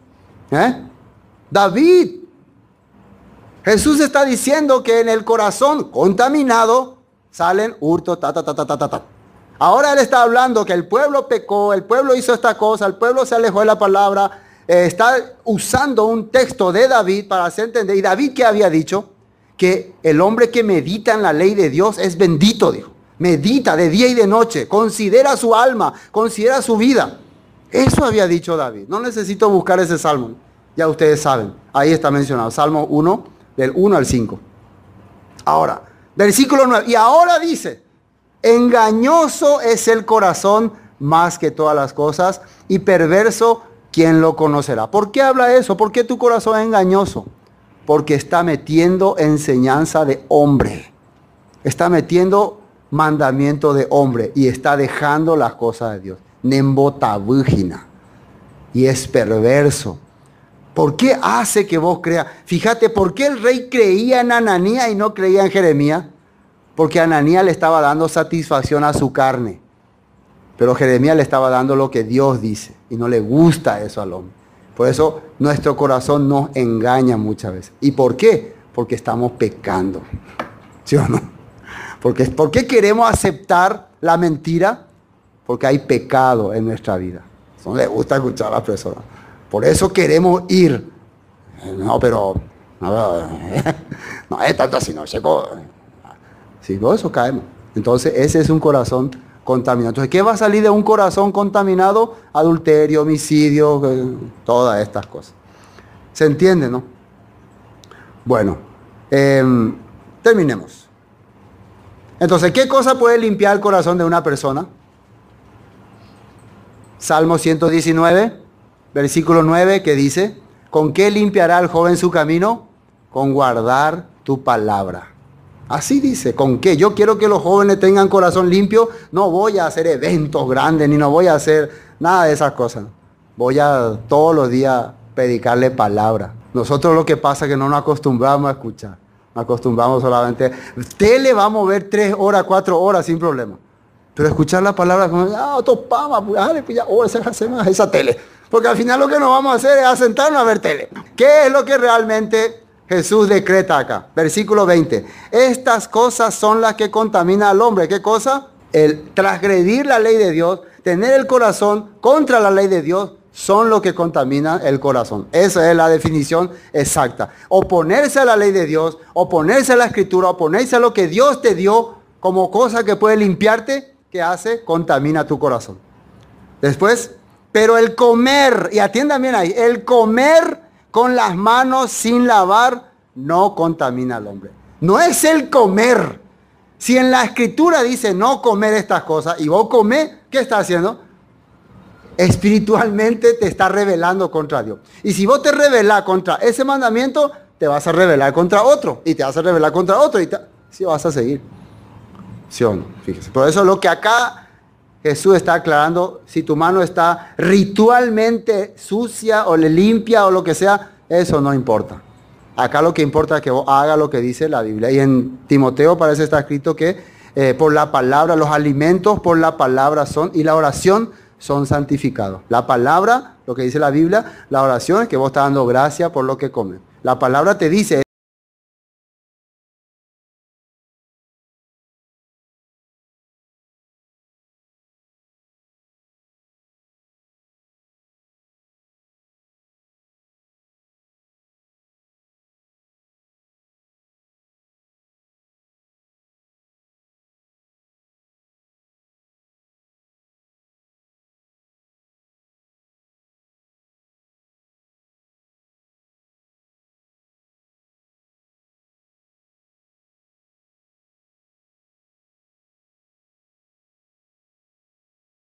David. Jesús está diciendo que en el corazón contaminado salen hurtos, Ahora él está hablando que el pueblo pecó, el pueblo hizo esta cosa, el pueblo se alejó de la palabra. Está usando un texto de David para hacer entender. ¿Y David qué había dicho? Que el hombre que medita en la ley de Dios es bendito, dijo. Medita de día y de noche, considera su alma, considera su vida. Eso había dicho David. No necesito buscar ese salmo. Ya ustedes saben, ahí está mencionado. Salmo 1, del 1 al 5. Ahora, versículo 9. Y ahora dice: engañoso es el corazón más que todas las cosas y perverso, ¿quién lo conocerá? ¿Por qué habla eso? ¿Por qué tu corazón es engañoso? Porque está metiendo enseñanza de hombre. Está metiendo mandamiento de hombre y está dejando las cosas de Dios. nembotabúgina. Y es perverso. ¿Por qué hace que vos creas? Fíjate, ¿por qué el rey creía en Ananías y no creía en Jeremías? Porque Ananías le estaba dando satisfacción a su carne. Pero Jeremías le estaba dando lo que Dios dice. Y no le gusta eso al hombre. Por eso nuestro corazón nos engaña muchas veces. ¿Y por qué? Porque estamos pecando. ¿Sí o no? ¿Por qué queremos aceptar la mentira? Porque hay pecado en nuestra vida. No le gusta escuchar a las personas. Por eso queremos ir. No, pero... No es tanto así, no. Si por eso caemos. Entonces ese es un corazón contaminado. Entonces, ¿qué va a salir de un corazón contaminado? Adulterio, homicidio, todas estas cosas. ¿Se entiende, no? Bueno, terminemos. Entonces, ¿qué cosa puede limpiar el corazón de una persona? Salmo 119, versículo 9, que dice: ¿con qué limpiará el joven su camino? Con guardar tu palabra. Así dice, ¿con qué? Yo quiero que los jóvenes tengan corazón limpio. No voy a hacer eventos grandes, ni no voy a hacer nada de esas cosas. Voy a todos los días predicarle palabra. Nosotros lo que pasa es que no nos acostumbramos a escuchar. Nos acostumbramos solamente. Tele vamos a ver 3 horas, 4 horas sin problema. Pero escuchar la palabra, topama, esa tele. Porque al final lo que nos vamos a hacer es sentarnos a ver tele. ¿Qué es lo que realmente Jesús decreta acá? Versículo 20. Estas cosas son las que contaminan al hombre. ¿Qué cosa? El transgredir la ley de Dios, tener el corazón contra la ley de Dios, son lo que contamina el corazón. Esa es la definición exacta. Oponerse a la ley de Dios, oponerse a la escritura, oponerse a lo que Dios te dio como cosa que puede limpiarte, ¿qué hace? Contamina tu corazón. Después, pero el comer, y atiendan bien ahí, el comer con las manos sin lavar no contamina al hombre. No es el comer. Si en la escritura dice no comer estas cosas y vos comés, ¿qué está haciendo? Espiritualmente te está rebelando contra Dios. Y si vos te rebelás contra ese mandamiento, te vas a rebelar contra otro. Y te vas a rebelar contra otro. Y sí vas a seguir. ¿Sí o no? Fíjese. Por eso lo que acá Jesús está aclarando, si tu mano está ritualmente sucia o le limpia o lo que sea, eso no importa. Acá lo que importa es que vos hagas lo que dice la Biblia. Y en Timoteo parece estar escrito que por la palabra, los alimentos por la palabra son, y la oración son santificados. La palabra, lo que dice la Biblia, la oración es que vos estás dando gracia por lo que comes. La palabra te dice